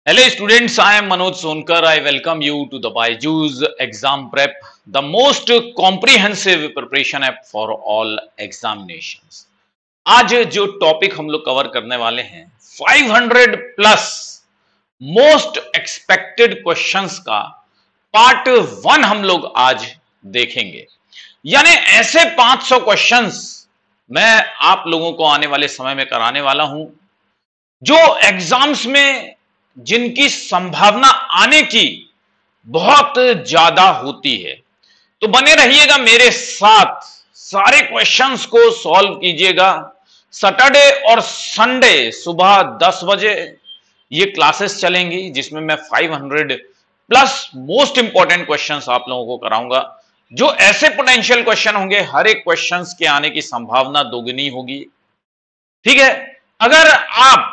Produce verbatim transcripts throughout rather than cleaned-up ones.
Hello students, I am Manoj Sonkar. I welcome you to the Byju's Exam Prep, the most comprehensive preparation app for all examinations. आज जो topic हम लोग cover करने वाले हैं पाँच सौ प्लस मोस्ट एक्सपेक्टेड क्वेश्चंस का पार्ट वन हम लोग आज देखेंगे। यानी ऐसे पाँच सौ क्वेश्चंस मैं आप लोगों को आने वाले समय में कराने वाला हूं जो एग्जाम्स में जिनकी संभावना आने की बहुत ज्यादा होती है। तो बने रहिएगा मेरे साथ, सारे क्वेश्चंस को सॉल्व कीजिएगा। सैटरडे और संडे सुबह दस बजे ये क्लासेस चलेंगी जिसमें मैं पाँच सौ प्लस मोस्ट इंपॉर्टेंट क्वेश्चंस आप लोगों को कराऊंगा। जो ऐसे पोटेंशियल क्वेश्चन होंगे, हर एक क्वेश्चंस के आने की संभावना दोगुनी होगी। ठीक है, अगर आप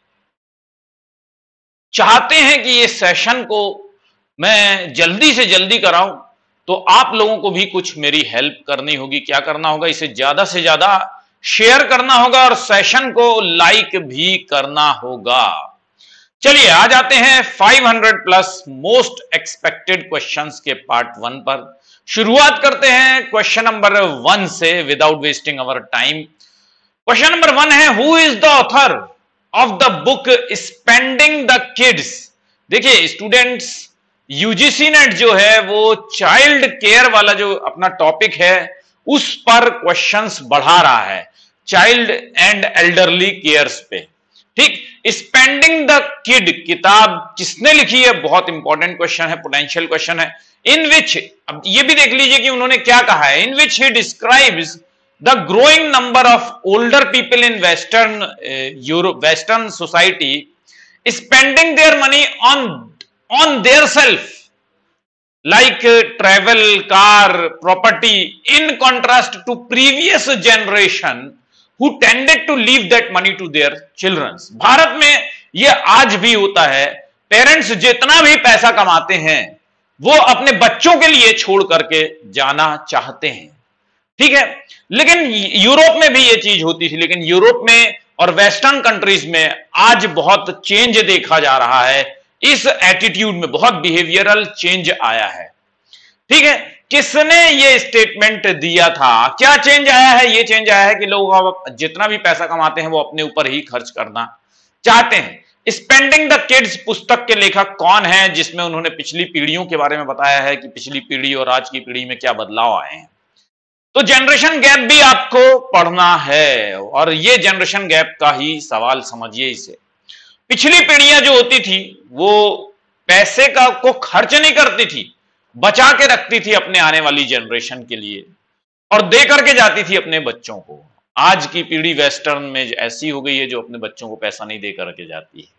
चाहते हैं कि ये सेशन को मैं जल्दी से जल्दी कराऊं तो आप लोगों को भी कुछ मेरी हेल्प करनी होगी। क्या करना होगा? इसे ज्यादा से ज्यादा शेयर करना होगा और सेशन को लाइक भी करना होगा। चलिए आ जाते हैं पाँच सौ प्लस मोस्ट एक्सपेक्टेड क्वेश्चंस के पार्ट वन पर। शुरुआत करते हैं क्वेश्चन नंबर वन से without wasting our time. Question number one है, who is the author of the book spending the kids. देखिए स्टूडेंट्स, यूजीसी नेट जो है वो चाइल्ड केयर वाला जो अपना टॉपिक है उस पर क्वेश्चंस बढ़ा रहा है, चाइल्ड एंड एल्डरली केयर्स पे। ठीक, स्पेंडिंग द किड किताब किसने लिखी है? बहुत इंपॉर्टेंट क्वेश्चन है, पोटेंशियल क्वेश्चन है। इन विच, अब ये भी देख लीजिए कि उन्होंने क्या कहा है। In which he describes the growing number of older people in western uh, Europe, western society spending their money on on their self like uh, travel, car, property, in contrast to previous generation who tended to leave that money to their children। Bharat में ये आज भी होता है, parents जितना भी पैसा कमाते हैं वो अपने बच्चों के लिए छोड़ करके जाना चाहते हैं। ठीक है, लेकिन यूरोप में भी ये चीज होती थी, लेकिन यूरोप में और वेस्टर्न कंट्रीज में आज बहुत चेंज देखा जा रहा है। इस एटीट्यूड में बहुत बिहेवियरल चेंज आया है। ठीक है, किसने ये स्टेटमेंट दिया था? क्या चेंज आया है? ये चेंज आया है कि लोग जितना भी पैसा कमाते हैं वो अपने ऊपर ही खर्च करना चाहते हैं। स्पेंडिंग द किड्स पुस्तक के लेखक कौन है, जिसमें उन्होंने पिछली पीढ़ियों के बारे में बताया है कि पिछली पीढ़ी और आज की पीढ़ी में क्या बदलाव आए हैं। तो जनरेशन गैप भी आपको पढ़ना है और ये जनरेशन गैप का ही सवाल समझिए इसे। पिछली पीढ़ियां जो होती थी वो पैसे का को खर्च नहीं करती थी, बचा के रखती थी अपने आने वाली जनरेशन के लिए और दे करके जाती थी अपने बच्चों को। आज की पीढ़ी वेस्टर्न में ऐसी हो गई है जो अपने बच्चों को पैसा नहीं दे करके जाती है।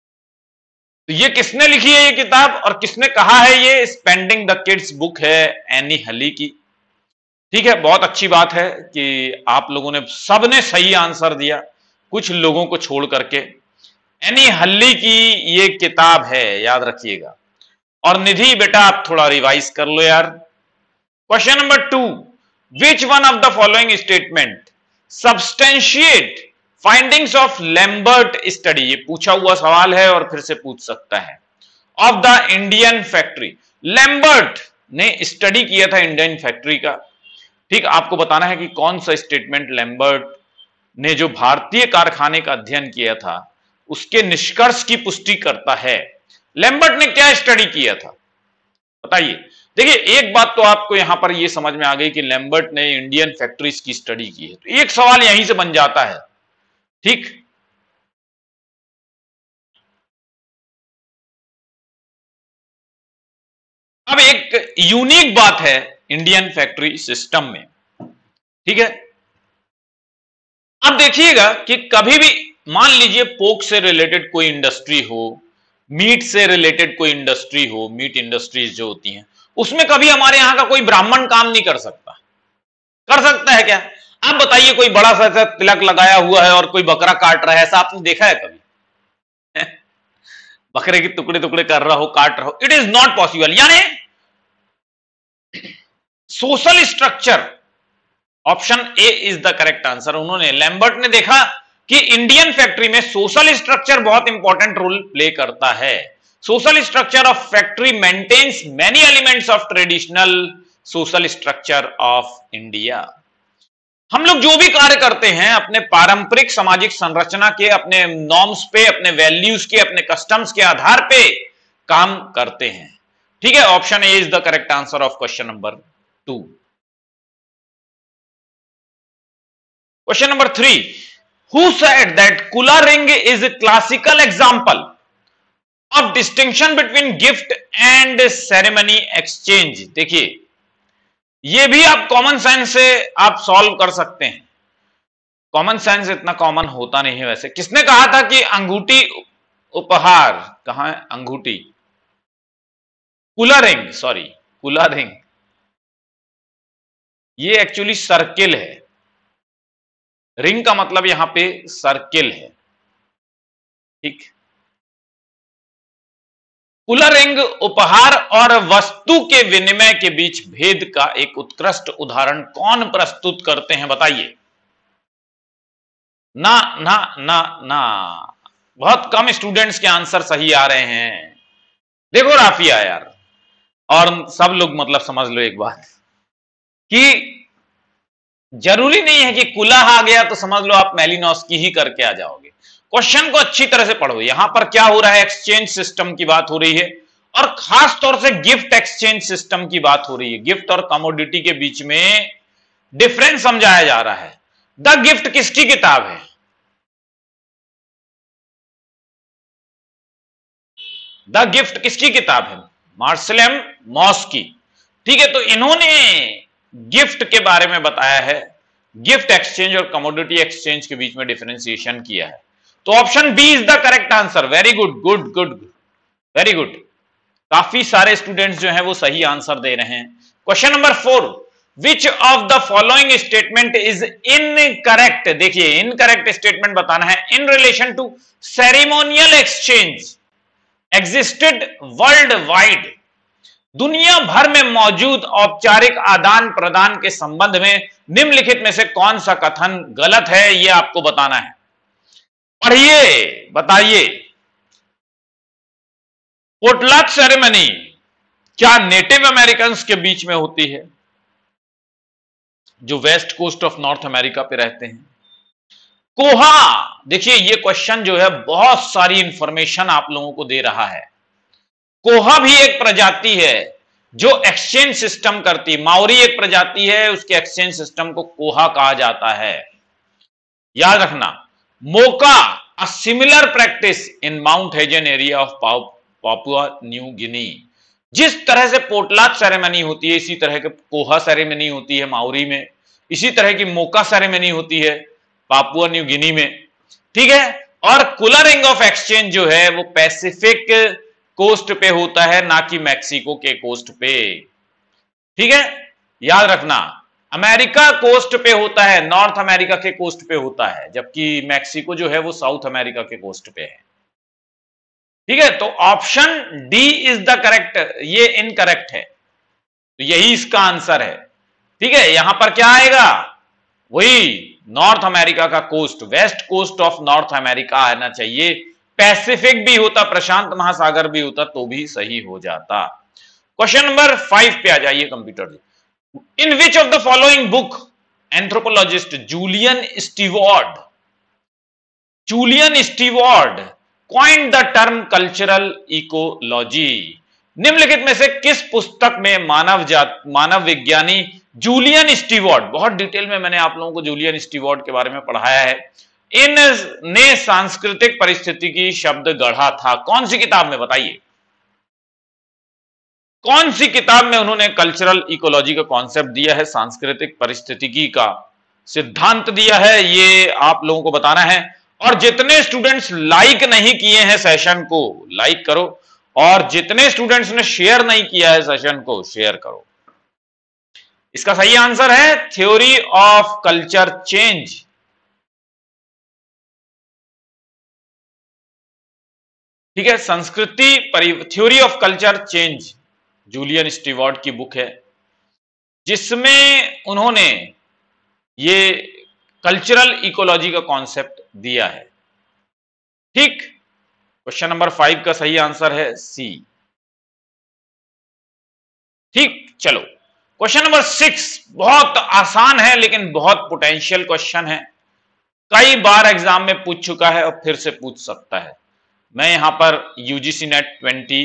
तो ये किसने लिखी है ये किताब और किसने कहा है? ये स्पेंडिंग द किड्स बुक है एनी हली की। ठीक है, बहुत अच्छी बात है कि आप लोगों ने सबने सही आंसर दिया, कुछ लोगों को छोड़ करके। एनी हल्ली की ये किताब है, याद रखिएगा। और निधि बेटा आप थोड़ा रिवाइज कर लो यार। Question number two, which one of the following statement substantiate findings of Lambert study. ये पूछा हुआ सवाल है और फिर से पूछ सकता है। Of the Indian factory, Lambert ने स्टडी किया था इंडियन फैक्ट्री का। ठीक, आपको बताना है कि कौन सा स्टेटमेंट लैम्बर्ट ने जो भारतीय कारखाने का अध्ययन किया था उसके निष्कर्ष की पुष्टि करता है। लैम्बर्ट ने क्या स्टडी किया था बताइए। देखिए एक बात तो आपको यहां पर यह समझ में आ गई कि लैम्बर्ट ने इंडियन फैक्ट्रीज की स्टडी की है, तो एक सवाल यहीं से बन जाता है। ठीक, अब एक यूनिक बात है इंडियन फैक्ट्री सिस्टम में। ठीक है, अब देखिएगा कि कभी भी मान लीजिए पोक से रिलेटेड कोई इंडस्ट्री हो, मीट से रिलेटेड कोई इंडस्ट्री हो, मीट इंडस्ट्रीज जो होती हैं उसमें कभी हमारे यहां का कोई ब्राह्मण काम नहीं कर सकता। कर सकता है क्या? आप बताइए, कोई बड़ा सा तिलक लगाया हुआ है और कोई बकरा काट रहा है, ऐसा आपने देखा है कभी? बकरे के टुकड़े टुकड़े कर रहा हो, काट रहा हो, इट इज नॉट पॉसिबल। यानी social structure, option A is the correct answer. उन्होंने लैम्बर्ट ने देखा कि इंडियन फैक्ट्री में सोशल स्ट्रक्चर बहुत इंपॉर्टेंट रोल प्ले करता है। Social structure of factory maintains many elements of traditional social structure of India. हम लोग जो भी कार्य करते हैं अपने पारंपरिक सामाजिक संरचना के, अपने नॉर्म्स पे, अपने वैल्यूज के, अपने कस्टम्स के आधार पे काम करते हैं। ठीक है, option A is the correct answer of question number two. Question number three, who said that kula ring is a classical example of distinction between gift and ceremony exchange. देखिए, ये भी आप कॉमन सेंस से आप solve कर सकते हैं। Common sense इतना कॉमन होता नहीं है वैसे। किसने कहा था कि अंगूठी उपहार, कहां है अंगूठी, kula ring, sorry kula ring, ये एक्चुअली सर्किल है। रिंग का मतलब यहां पे सर्किल है। ठीक, कुला रिंग उपहार और वस्तु के विनिमय के बीच भेद का एक उत्कृष्ट उदाहरण कौन प्रस्तुत करते हैं, बताइए। ना ना ना ना, बहुत कम स्टूडेंट्स के आंसर सही आ रहे हैं। देखो राफिया यार, और सब लोग मतलब समझ लो एक बात कि जरूरी नहीं है कि कुला आ गया तो समझ लो आप मैलिनोस्की ही करके आ जाओगे। क्वेश्चन को अच्छी तरह से पढ़ो। यहां पर क्या हो रहा है, एक्सचेंज सिस्टम की बात हो रही है, और खास तौर से गिफ्ट एक्सचेंज सिस्टम की बात हो रही है। गिफ्ट और कमोडिटी के बीच में डिफरेंस समझाया जा रहा है। द गिफ्ट किसकी किताब है? द गिफ्ट किसकी किताब है? मार्शल एम मॉस की। ठीक है, तो इन्होंने गिफ्ट के बारे में बताया है, गिफ्ट एक्सचेंज और कमोडिटी एक्सचेंज के बीच में डिफरेंशिएशन किया है। तो option B is the correct answer. Very good good good very good. काफी सारे स्टूडेंट्स जो हैं वो सही आंसर दे रहे हैं। Question number four, which of the following statement is incorrect. देखिए, इनकरेक्ट स्टेटमेंट बताना है। In relation to ceremonial exchange existed worldwide. दुनिया भर में मौजूद औपचारिक आदान प्रदान के संबंध में निम्नलिखित में से कौन सा कथन गलत है, यह आपको बताना है। पढ़िए, बताइए। पोटलक सेरेमनी क्या नेटिव अमेरिकन के बीच में होती है, जो west coast of north America पे रहते हैं? कोहा, देखिए ये क्वेश्चन जो है बहुत सारी इंफॉर्मेशन आप लोगों को दे रहा है। कोहा भी एक प्रजाति है जो एक्सचेंज सिस्टम करती। माओरी एक प्रजाति है, उसके एक्सचेंज सिस्टम को कोहा कहा जाता है, याद रखना। Moka, a similar practice in Mount Hagen area of Papua New Guinea. जिस तरह से पोटलाक सेरेमनी होती है, इसी तरह के कोहा सेरेमनी होती है माओरी में, इसी तरह की मोका सेरेमनी होती है पापुआ न्यू गिनी में। ठीक है, और कुला रिंग ऑफ एक्सचेंज जो है वो पैसिफिक कोस्ट पे होता है, ना कि मैक्सिको के कोस्ट पे। ठीक है, याद रखना, अमेरिका कोस्ट पे होता है, नॉर्थ अमेरिका के कोस्ट पे होता है, जबकि मैक्सिको जो है वो साउथ अमेरिका के कोस्ट पे है। ठीक है, तो option D is the correct, ये इनकरेक्ट है, तो यही इसका आंसर है। ठीक है, यहां पर क्या आएगा, वही नॉर्थ अमेरिका का coast, west coast of north America आना चाहिए। पैसिफिक भी होता, प्रशांत महासागर भी होता तो भी सही हो जाता। क्वेश्चन नंबर फाइव पे आ जाइए computer ji. In which of the following book anthropologist Julian Steward Julian Steward coined the term cultural ecology. निम्नलिखित में से किस पुस्तक में मानव जात मानव विज्ञानी जूलियन स्टीवर्ड, बहुत डिटेल में मैंने आप लोगों को जूलियन स्टीवर्ड के बारे में पढ़ाया है, इन ने सांस्कृतिक परिस्थितिकी शब्द गढ़ा था? कौन सी किताब में, बताइए कौन सी किताब में उन्होंने कल्चरल इकोलॉजी का कॉन्सेप्ट दिया है, सांस्कृतिक परिस्थितिकी का सिद्धांत दिया है, ये आप लोगों को बताना है। और जितने स्टूडेंट्स लाइक नहीं किए हैं सेशन को, लाइक करो, और जितने स्टूडेंट्स ने शेयर नहीं किया है सेशन को, शेयर करो। इसका सही आंसर है थ्योरी ऑफ कल्चर चेंज। ठीक है, संस्कृति theory of culture change Julian Steward की बुक है, जिसमें उन्होंने ये कल्चरल इकोलॉजी का कॉन्सेप्ट दिया है। ठीक, क्वेश्चन नंबर फाइव का सही आंसर है सी। ठीक, चलो क्वेश्चन नंबर सिक्स बहुत आसान है लेकिन बहुत पोटेंशियल क्वेश्चन है, कई बार एग्जाम में पूछ चुका है और फिर से पूछ सकता है। मैं यहां पर UGC NET twenty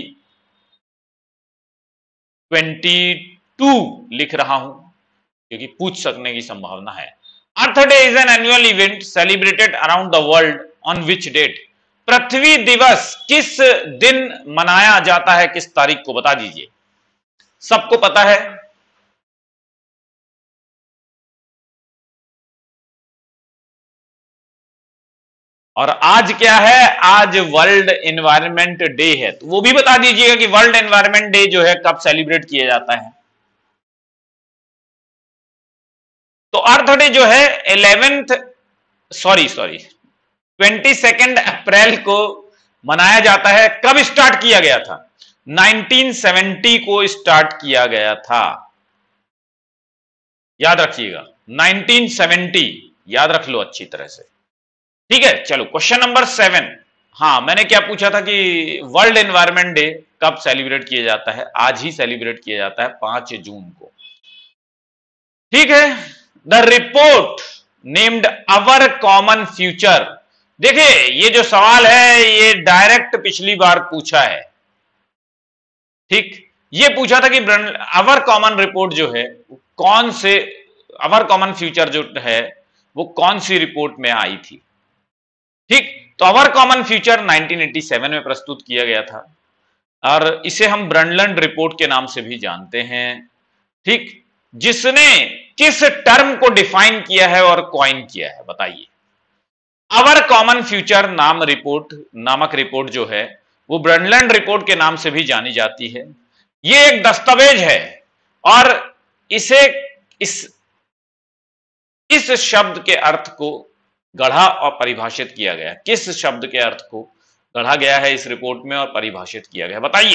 twenty two लिख रहा हूं क्योंकि पूछ सकने की संभावना है। Earth day is an annual event celebrated around the world on which date? पृथ्वी दिवस किस दिन मनाया जाता है, किस तारीख को, बता दीजिए। सबको पता है, और आज क्या है, आज वर्ल्ड एनवायरनमेंट डे है, तो वो भी बता दीजिएगा कि वर्ल्ड एनवायरनमेंट डे जो है कब सेलिब्रेट किया जाता है। तो अर्थ डे जो है eleventh sorry sorry twenty second April को मनाया जाता है। कब स्टार्ट किया गया था? नाइनटीन सेवेंटी को स्टार्ट किया गया था, याद रखिएगा, नाइनटीन सेवेंटी, याद रख लो अच्छी तरह से। ठीक है, चलो क्वेश्चन नंबर सेवन। हाँ, मैंने क्या पूछा था कि वर्ल्ड एनवायरनमेंट डे कब सेलिब्रेट किया जाता है? आज ही सेलिब्रेट किया जाता है, पांच जून को। ठीक है, the report named our common future. देखिए ये जो सवाल है ये डायरेक्ट पिछली बार पूछा है। ठीक, ये पूछा था कि अवर कॉमन रिपोर्ट जो है कौन से, अवर कॉमन फ्यूचर जो है वो कौन सी रिपोर्ट में आई थी। ठीक, तो our common future nineteen eighty seven में प्रस्तुत किया गया था और इसे हम ब्रंडलैंड रिपोर्ट के नाम से भी जानते हैं। ठीक, जिसने किस टर्म को डिफाइन किया है और कॉइन किया है, बताइए। अवर कॉमन फ्यूचर नाम रिपोर्ट नामक रिपोर्ट जो है वो ब्रंडलैंड रिपोर्ट के नाम से भी जानी जाती है। ये एक दस्तावेज है और इसे इस इस शब्द के अर्थ को गढ़ा और परिभाषित किया गया। किस शब्द के अर्थ को गढ़ा गया है इस रिपोर्ट में और परिभाषित किया गया, बताइए।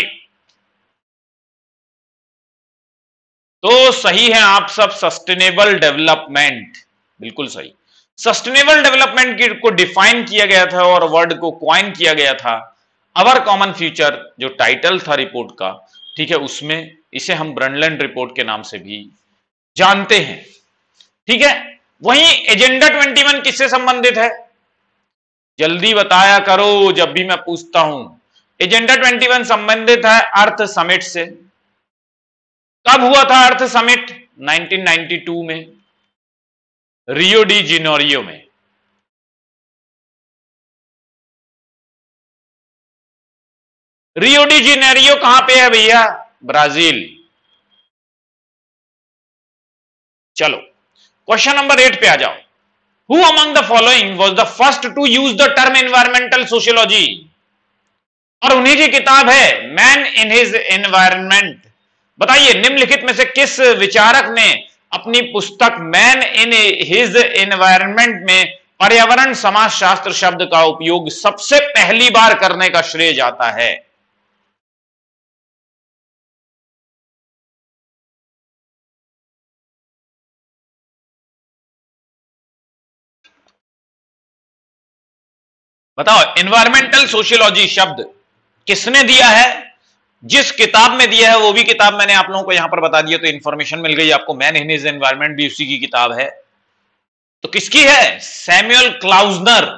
तो सही है आप सब, सस्टेनेबल डेवलपमेंट, बिल्कुल सही। सस्टेनेबल डेवलपमेंट को डिफाइन किया गया था और वर्ड को क्वाइन किया गया था अवर कॉमन फ्यूचर, जो टाइटल था रिपोर्ट का। ठीक है, उसमें इसे हम ब्रंडलैंड रिपोर्ट के नाम से भी जानते हैं। ठीक है, वहीं एजेंडा ट्वेंटी वन किससे संबंधित है? जल्दी बताया करो जब भी मैं पूछता हूं। एजेंडा ट्वेंटी वन संबंधित है अर्थ समिट से। कब हुआ था earth summit? Nineteen ninety two में, रियो डी जेनेरियो में। रियो डी जेनेरियो कहां पे है भैया? ब्राजील। चलो क्वेश्चन नंबर एट पे आ जाओ। Who among the following was the first to use the term environmental sociology? और उन्हीं की किताब है मैन इन हिज एनवायरनमेंट। बताइए निम्नलिखित में से किस विचारक ने अपनी पुस्तक मैन इन हिज एनवायरनमेंट में पर्यावरण समाजशास्त्र शब्द का उपयोग सबसे पहली बार करने का श्रेय जाता है? बताओ, एनवायरमेंटल सोशियोलॉजी शब्द किसने दिया है? जिस किताब में दिया है वो भी किताब मैंने आप लोगों को यहां पर बता दिया, तो इंफॉर्मेशन मिल गई आपको। मैन इन हिज एनवायरनमेंट भी उसी की किताब है। तो किसकी है? Samuel Klausner,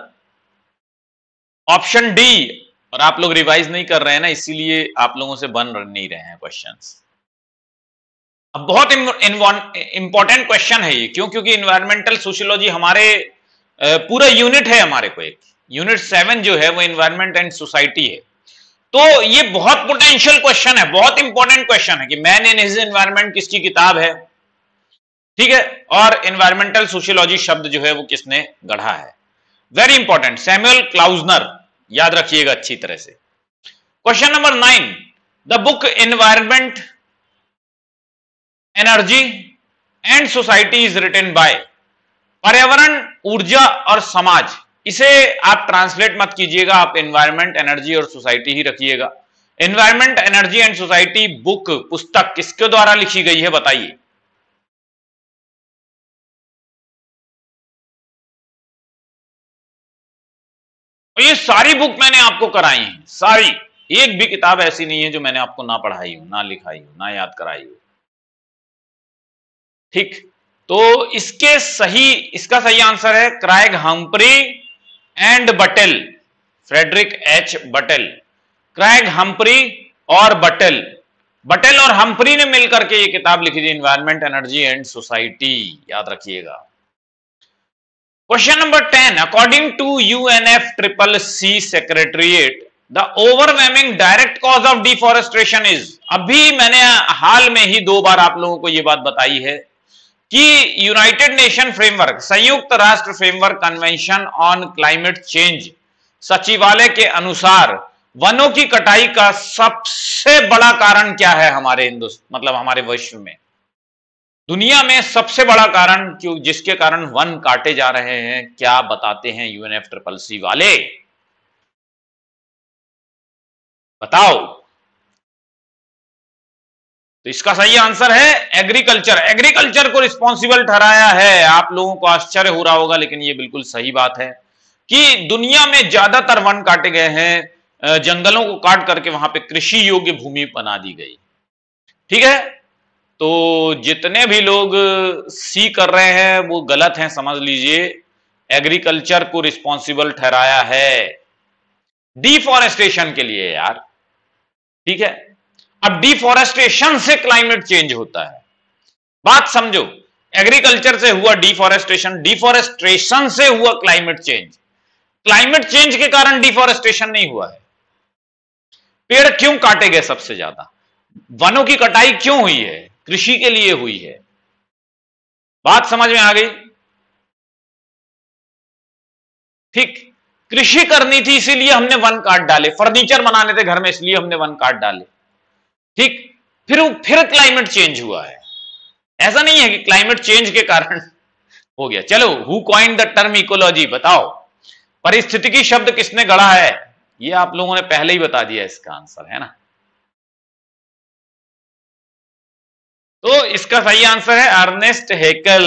option D. और आप लोग रिवाइज नहीं कर रहे हैं ना, इसीलिए आप लोगों से बन नहीं रहे हैं क्वेश्चंस। अब बहुत इंपॉर्टेंट क्वेश्चन है ये, क्यों? क्योंकि एनवायरमेंटल सोशियोलॉजी हमारे पूरा यूनिट है, हमारे को एक यूनिट सेवन जो है वो एनवायरमेंट एंड सोसाइटी है। तो ये बहुत पोटेंशियल क्वेश्चन है, बहुत इंपॉर्टेंट क्वेश्चन है कि मैन इन हिज एनवायरनमेंट किसकी किताब है। ठीक है, और एनवायरमेंटल सोशियोलॉजी शब्द जो है वो किसने गढ़ा है? वेरी इंपॉर्टेंट, सैमुअल क्लाउजनर, याद रखिएगा अच्छी तरह से। Question number nine, the book environment energy and society is written by. पर्यावरण, ऊर्जा और समाज, इसे आप ट्रांसलेट मत कीजिएगा, आप एनवायरमेंट, एनर्जी और सोसाइटी ही रखिएगा। Environment, energy and society book, पुस्तक किसके द्वारा लिखी गई है, बताइए। और ये सारी बुक मैंने आपको कराई है, सारी, एक भी किताब ऐसी नहीं है जो मैंने आपको ना पढ़ाई हो, ना लिखाई हो, ना याद कराई हो। ठीक, तो इसके सही इसका सही आंसर है Craig Humphrey and Buttel, Frederick H Buttel, Craig Humphrey और बटेल, बटेल और हम्फ्री ने मिलकर के ये किताब लिखी थी, एनवायरमेंट, एनर्जी एंड सोसाइटी, याद रखिएगा। Question number ten, according to UNF triple C secretariat the overwhelming direct cause of deforestation is, अभी मैंने हाल में ही दो बार आप लोगों को यह बात बताई है कि यूनाइटेड नेशन फ्रेमवर्क, संयुक्त राष्ट्र framework convention on climate change सचिवालय के अनुसार वनों की कटाई का सबसे बड़ा कारण क्या है हमारे हिंदुस्तान, मतलब हमारे विश्व में, दुनिया में सबसे बड़ा कारण क्यों जिसके कारण वन काटे जा रहे हैं, क्या बताते हैं यूएनएफ ट्रिपल सी वाले, बताओ। तो इसका सही आंसर है एग्रीकल्चर। एग्रीकल्चर को रिस्पॉन्सिबल ठहराया है। आप लोगों को आश्चर्य हो रहा होगा, लेकिन ये बिल्कुल सही बात है कि दुनिया में ज्यादातर वन काटे गए हैं, जंगलों को काट करके वहां पे कृषि योग्य भूमि बना दी गई। ठीक है, तो जितने भी लोग सी कर रहे हैं वो गलत हैं, समझ लीजिए। एग्रीकल्चर को रिस्पॉन्सिबल ठहराया है डिफॉरेस्टेशन के लिए यार। ठीक है, अब डिफॉरेस्टेशन से क्लाइमेट चेंज होता है, बात समझो। एग्रीकल्चर से हुआ डिफॉरेस्टेशन, डिफॉरेस्टेशन से हुआ क्लाइमेट चेंज। क्लाइमेट चेंज के कारण डिफॉरेस्टेशन नहीं हुआ है। पेड़ क्यों काटे गए सबसे ज्यादा, वनों की कटाई क्यों हुई है, कृषि के लिए हुई है। बात समझ में आ गई? ठीक, कृषि करनी थी इसीलिए हमने वन काट डाले, फर्नीचर बनाने थे घर में इसलिए हमने वन काट डाले। ठीक, फिर फिर क्लाइमेट चेंज हुआ है। ऐसा नहीं है कि क्लाइमेट चेंज के कारण हो गया। चलो, who coined the term ecology, बताओ। परिस्थितिकी शब्द किसने गढ़ा है? ये आप लोगों ने पहले ही बता दिया इसका आंसर, है ना। तो इसका सही आंसर है Ernst Haeckel.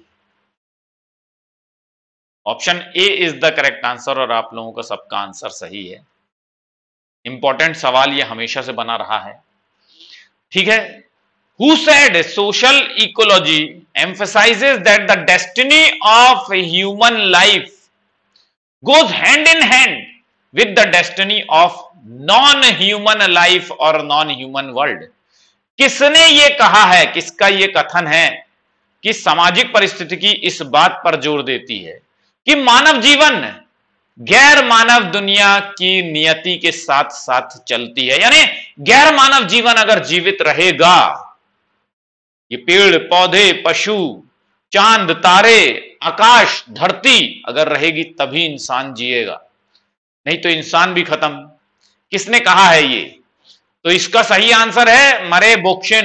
Option A is the correct answer, और आप लोगों का सबका आंसर सही है। इंपॉर्टेंट सवाल ये हमेशा से बना रहा है। ठीक है, who said social ecology emphasizes that the destiny of human life goes hand in hand with the destiny of non human life और नॉन ह्यूमन वर्ल्ड। किसने ये कहा है, किसका ये कथन है कि सामाजिक परिस्थितिकी इस बात पर जोर देती है कि मानव जीवन गैर मानव दुनिया की नियति के साथ साथ चलती है। यानी गैर मानव जीवन अगर जीवित रहेगा, ये पेड़ पौधे, पशु, चांद, तारे, आकाश, धरती अगर रहेगी तभी इंसान जिएगा, नहीं तो इंसान भी खत्म। किसने कहा है ये? तो इसका सही आंसर है मरे बोक्शिन।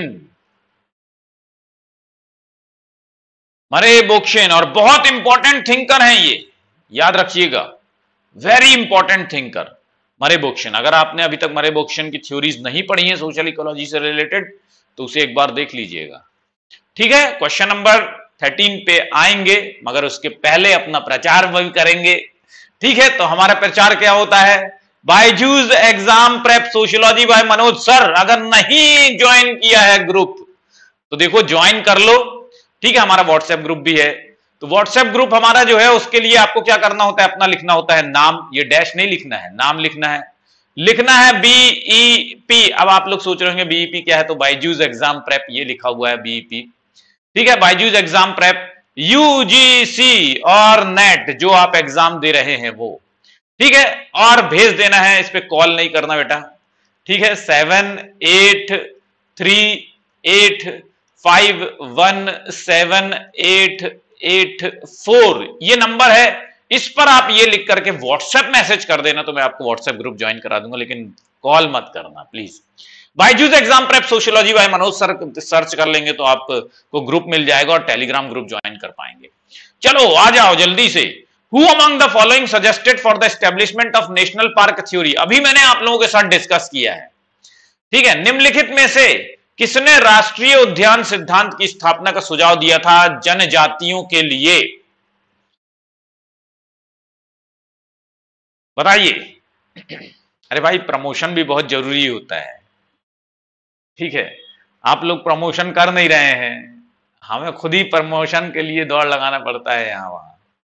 मरे बोक्शिन, और बहुत इंपॉर्टेंट थिंकर हैं ये, याद रखिएगा, वेरी इंपॉर्टेंट थिंकर मरे बोक्शिन। अगर आपने अभी तक मरे बोक्शिन की थ्योरीज नहीं पढ़ी हैं सोशल इकोलॉजी से रिलेटेड, तो उसे एक बार देख लीजिएगा। ठीक है, क्वेश्चन नंबर थर्टीन पे आएंगे, मगर उसके पहले अपना प्रचार भी करेंगे। ठीक है, तो हमारा प्रचार क्या होता है? Byju's exam prep sociology by Manoj sir. अगर नहीं ज्वाइन किया है ग्रुप तो देखो ज्वाइन कर लो। ठीक है, हमारा व्हाट्सएप ग्रुप भी है। तो व्हाट्सएप ग्रुप हमारा जो है उसके लिए आपको क्या करना होता है, अपना लिखना होता है नाम, ये डैश नहीं लिखना है, नाम लिखना है, लिखना है बीईपी। अब आप लोग सोच रहे होंगे बीईपी क्या है, तो बायजूस एग्जाम प्रेप ये लिखा हुआ है बीईपी। ठीक है, बायजूस एग्जाम प्रेप यूजीसी और नेट जो आप एग्जाम दे रहे हैं वो। ठीक है, और भेज देना है, इस पे कॉल नहीं करना बेटा। ठीक है, seven eight three eight five one seven eight eight four ये नंबर है। इस पर आप ये लिख करके व्हाट्सएप मैसेज कर देना, तो मैं आपको व्हाट्सएप ग्रुप ज्वाइन करा दूंगा, लेकिन कॉल मत करना please. Byju's exam prep sociology by Manoj sir search कर लेंगे तो आपको ग्रुप मिल जाएगा और टेलीग्राम ग्रुप ज्वाइन कर पाएंगे। चलो आ जाओ जल्दी से। Who among the following suggested for the establishment of national park theory? अभी मैंने आप लोगों के साथ डिस्कस किया है। ठीक है, निम्नलिखित में से किसने राष्ट्रीय उद्यान सिद्धांत की स्थापना का सुझाव दिया था जनजातियों के लिए? बताइए। अरे भाई, प्रमोशन भी बहुत जरूरी होता है, ठीक है। आप लोग प्रमोशन कर नहीं रहे हैं, हमें खुद ही प्रमोशन के लिए दौड़ लगाना पड़ता है यहां वहां।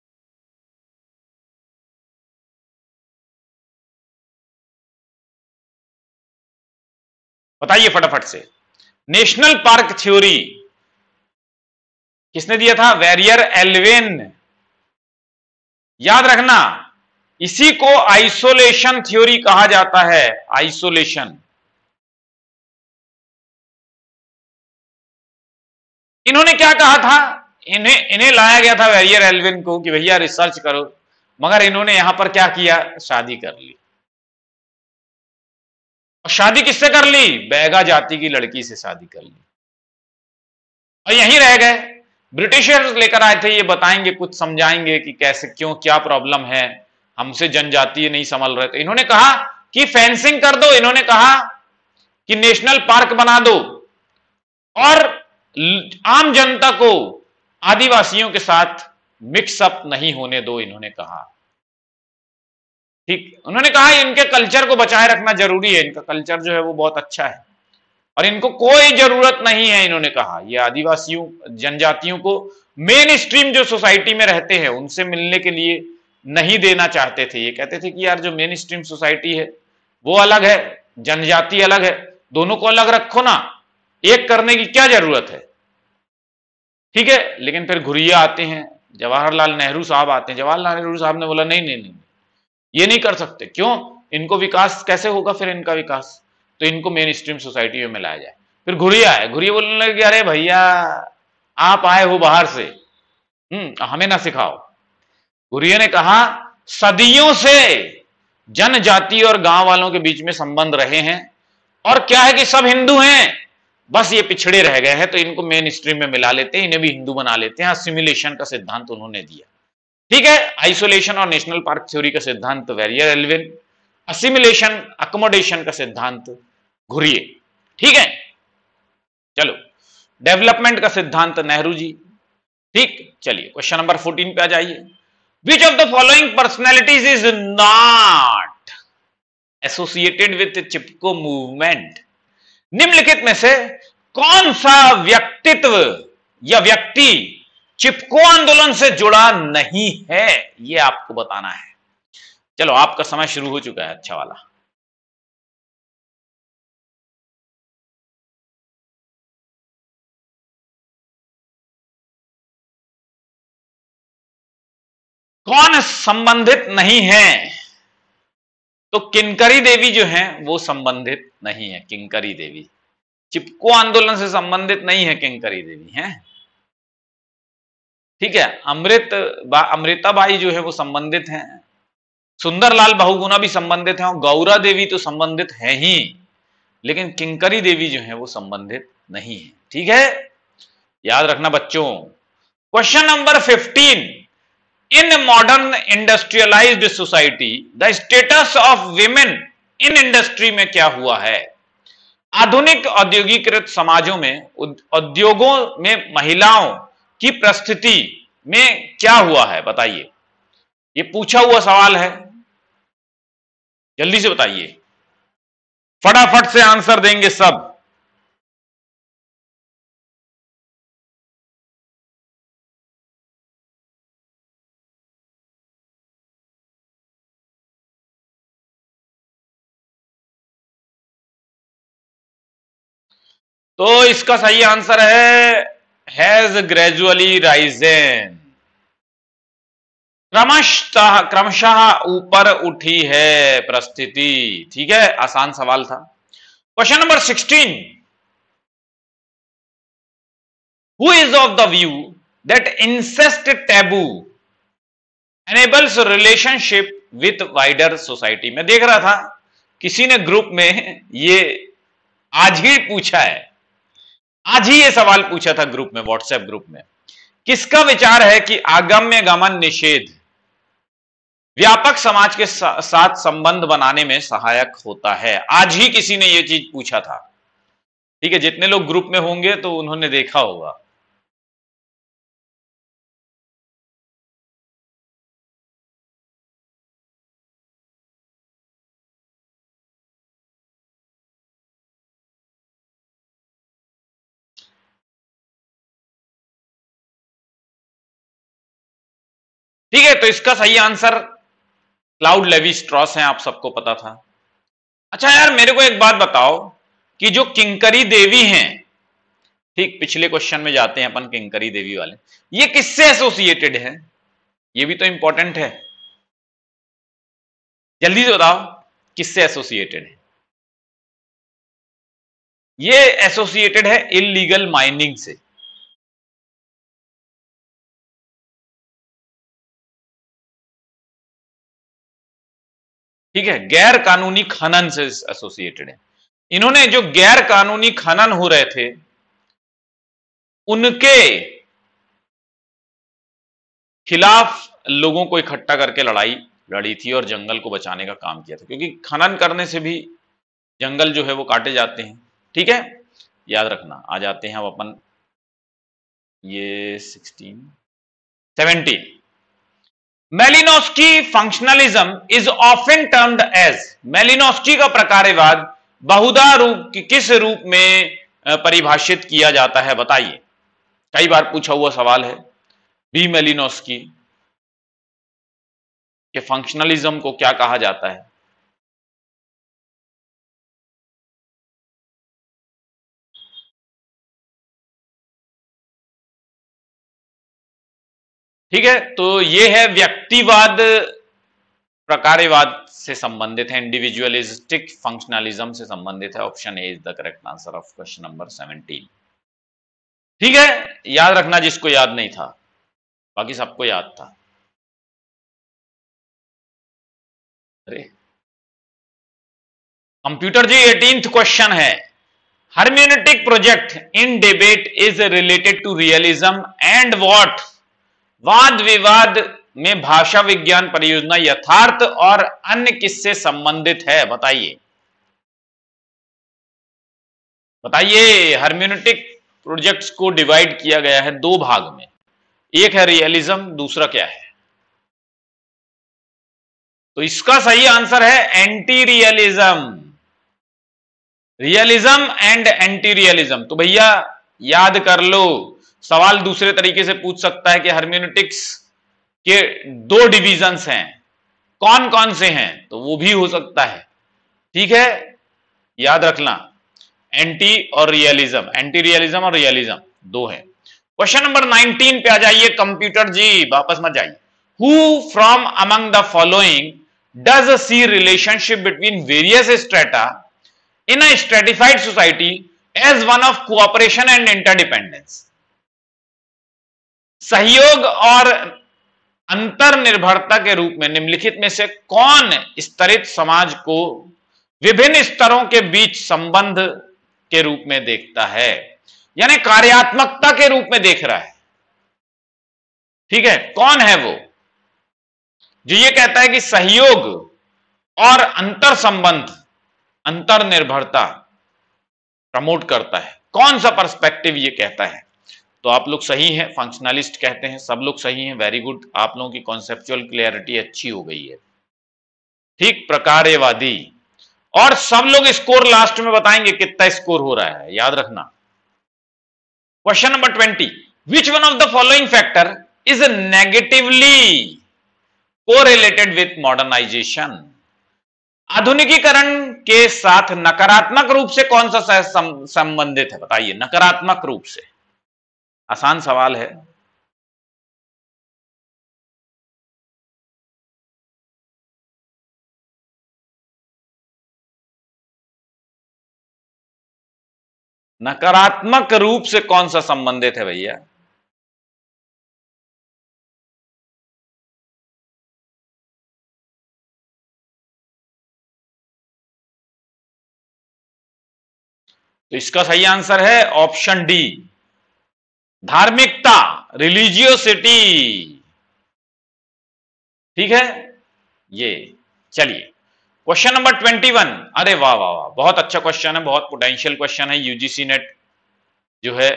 बताइए फटाफट से। नेशनल पार्क थ्योरी किसने दिया था? Verrier Elwin. याद रखना, इसी को आइसोलेशन थ्योरी कहा जाता है, आइसोलेशन। इन्होंने क्या कहा था? इन्हें इन्हें लाया गया था वेरियर एल्विन को कि भैया रिसर्च करो, मगर इन्होंने यहां पर क्या किया? शादी कर ली। और शादी किससे कर ली? बैगा जाति की लड़की से शादी कर ली, और यहीं रह गए। ब्रिटिशर्स लेकर आए थे, ये बताएंगे, कुछ समझाएंगे कि कैसे, क्यों, क्या प्रॉब्लम है, हमसे जनजातीय नहीं संभल रहे। तो इन्होंने कहा कि फेंसिंग कर दो, इन्होंने कहा कि नेशनल पार्क बना दो, और आम जनता को आदिवासियों के साथ मिक्सअप नहीं होने दो, इन्होंने कहा। ठीक, उन्होंने कहा इनके कल्चर को बचाए रखना जरूरी है, इनका कल्चर जो है वो बहुत अच्छा है, और इनको कोई जरूरत नहीं है, इन्होंने कहा। ये आदिवासियों, जनजातियों को मेन स्ट्रीम जो सोसाइटी में रहते हैं उनसे मिलने के लिए नहीं देना चाहते थे। ये कहते थे कि यार जो मेन स्ट्रीम सोसाइटी है वो अलग है, जनजाति अलग है, दोनों को अलग रखो ना, एक करने की क्या जरूरत है? ठीक है। लेकिन फिर घुरिया आते हैं, जवाहरलाल नेहरू साहब आते हैं। जवाहरलाल नेहरू साहब ने बोला नहीं नहीं नहीं, ये नहीं कर सकते। क्यों? इनको विकास कैसे होगा? फिर इनका विकास तो इनको मेन स्ट्रीम सोसाइटी में मिलाया जाए। फिर घुरिया है, घुरिया बोलने लगे अरे भैया आप आए हो बाहर से, हम्म हमें ना सिखाओ। घुरिया ने कहा सदियों से जनजाति और गांव वालों के बीच में संबंध रहे हैं, और क्या है कि सब हिंदू हैं, बस ये पिछड़े रह गए हैं, तो इनको मेन स्ट्रीम में मिला लेते हैं, इन्हें भी हिंदू बना लेते हैं। असिमिलेशन का सिद्धांत उन्होंने दिया। ठीक है। आइसोलेशन और नेशनल पार्क थ्योरी का सिद्धांत वेरियर एल्विन, असिमिलेशन अकोमोडेशन का सिद्धांत घुरिए। ठीक है। चलो, डेवलपमेंट का सिद्धांत नेहरू जी। ठीक, चलिए क्वेश्चन नंबर फोर्टीन पे आ जाइए। Which of the following personalities is not associated with Chipko movement? निम्नलिखित में से कौन सा व्यक्तित्व या व्यक्ति चिपको आंदोलन से जुड़ा नहीं है, यह आपको बताना है। चलो, आपका समय शुरू हो चुका है, अच्छा वाला। कौन संबंधित नहीं है? तो किंकरी देवी जो है वो संबंधित नहीं है। किंकरी देवी चिपको आंदोलन से संबंधित नहीं है, किंकरी देवी है। ठीक है। अमृत बा, अमृताबाई जो है वो संबंधित हैं। सुंदरलाल बहुगुणा भी संबंधित हैं, और गौरा देवी तो संबंधित है ही, लेकिन किंकरी देवी जो है वो संबंधित नहीं है। ठीक है, याद रखना बच्चों। Question number fifteen, in modern industrialised society the status of women in industry में क्या हुआ है? आधुनिक औद्योगिकृत समाजों में, उद्योगों में महिलाओं की प्रस्थिति में क्या हुआ है? बताइए, ये पूछा हुआ सवाल है, जल्दी से बताइए, फटाफट से आंसर देंगे सब। तो इसका सही आंसर है हैज ग्रेजुअली राइजेन, क्रमशः क्रमशः ऊपर उठी है परिस्थिति। ठीक है, आसान सवाल था। Question number sixteen, who is of the view that incest taboo enables relationship with wider society? मैं देख रहा था किसी ने ग्रुप में ये आज ही पूछा है, आज ही ये सवाल पूछा था ग्रुप में, व्हाट्सएप ग्रुप में। किसका विचार है कि आगम्य गमन निषेध व्यापक समाज के साथ संबंध बनाने में सहायक होता है? आज ही किसी ने यह चीज पूछा था। ठीक है, जितने लोग ग्रुप में होंगे तो उन्होंने देखा होगा। ठीक है, तो इसका सही आंसर क्लाउड लेवी स्ट्रॉस है, आप सबको पता था। अच्छा यार, मेरे को एक बात बताओ कि जो किंकरी देवी हैं, ठीक, पिछले क्वेश्चन में जाते हैं अपन किंकरी देवी वाले, ये किससे एसोसिएटेड है? ये भी तो इंपॉर्टेंट है, जल्दी से बताओ किससे एसोसिएटेड है? ये एसोसिएटेड है इलीगल माइनिंग से। ठीक है, गैर कानूनी खनन से एसोसिएटेड है। इन्होंने जो गैर कानूनी खनन हो रहे थे उनके खिलाफ लोगों को इकट्ठा करके लड़ाई लड़ी थी और जंगल को बचाने का काम किया था, क्योंकि खनन करने से भी जंगल जो है वो काटे जाते हैं। ठीक है, याद रखना। आ जाते हैं अब अपन ये sixteen seventeen. Malinowski functionalism is often termed as, Malinowski का प्रकारवाद बहुधा रूप किस रूप में परिभाषित किया जाता है? बताइए, कई बार पूछा हुआ सवाल है। बी मेलिनोस्की के फंक्शनलिज्म को क्या कहा जाता है? ठीक है, तो ये है व्यक्तिवाद प्रकारवाद से संबंधित है, इंडिविजुअलिस्टिक फंक्शनलिज्म से संबंधित है। Option A is the correct answer of question number seventeen. ठीक है, याद रखना जिसको याद नहीं था, बाकी सबको याद था। अरे कंप्यूटर जी, एटीन्थ क्वेश्चन है, hermeneutic project in debate is related to realism and what? वाद विवाद में भाषा विज्ञान परियोजना यथार्थ और अन्य किससे संबंधित है? बताइए बताइए। हर्मेनेटिक प्रोजेक्ट्स को डिवाइड किया गया है दो भाग में, एक है रियलिज्म, दूसरा क्या है? तो इसका सही आंसर है anti realism. Realism and anti realism. तो भैया याद कर लो, सवाल दूसरे तरीके से पूछ सकता है कि हर्मेनेटिक्स के दो डिविजन्स हैं, कौन कौन से हैं? तो वो भी हो सकता है। ठीक है, याद रखना, एंटी और रियलिज्म, एंटी रियलिज्म और रियलिज्म दो है। क्वेश्चन नंबर नाइनटीन पे आ जाइए कंप्यूटर जी, वापस मत जाइए। Who from among the following does see relationship between various strata in a stratified society as one of cooperation and interdependence? सहयोग और अंतरनिर्भरता के रूप में निम्नलिखित में से कौन स्तरित समाज को विभिन्न स्तरों के बीच संबंध के रूप में देखता है, यानी कार्यात्मकता के रूप में देख रहा है? ठीक है, कौन है वो जो ये कहता है कि सहयोग और अंतर संबंध, अंतरनिर्भरता प्रमोट करता है? कौन सा पर्सपेक्टिव ये कहता है? तो आप लोग सही हैं, फंक्शनलिस्ट कहते हैं, सब लोग सही हैं, वेरी गुड। आप लोगों की कॉन्सेप्चुअल क्लियरिटी अच्छी हो गई है। ठीक, प्रकारवादी। और सब लोग स्कोर लास्ट में बताएंगे कितना स्कोर हो रहा है, याद रखना। Question number twenty, which one of the following factor is negatively correlated with modernisation? आधुनिकीकरण के साथ नकारात्मक रूप से कौन सा संबंधित है? बताइए, नकारात्मक रूप से। आसान सवाल है। नकारात्मक रूप से कौन सा संबंधित है भैया? तो इसका सही आंसर है ऑप्शन डी, धार्मिकता, रिलीजियोसिटी। ठीक है, ये चलिए क्वेश्चन नंबर ट्वेंटी वन। अरे वाह वाह वाह, बहुत अच्छा क्वेश्चन है, बहुत पोटेंशियल क्वेश्चन है। यूजीसी नेट जो है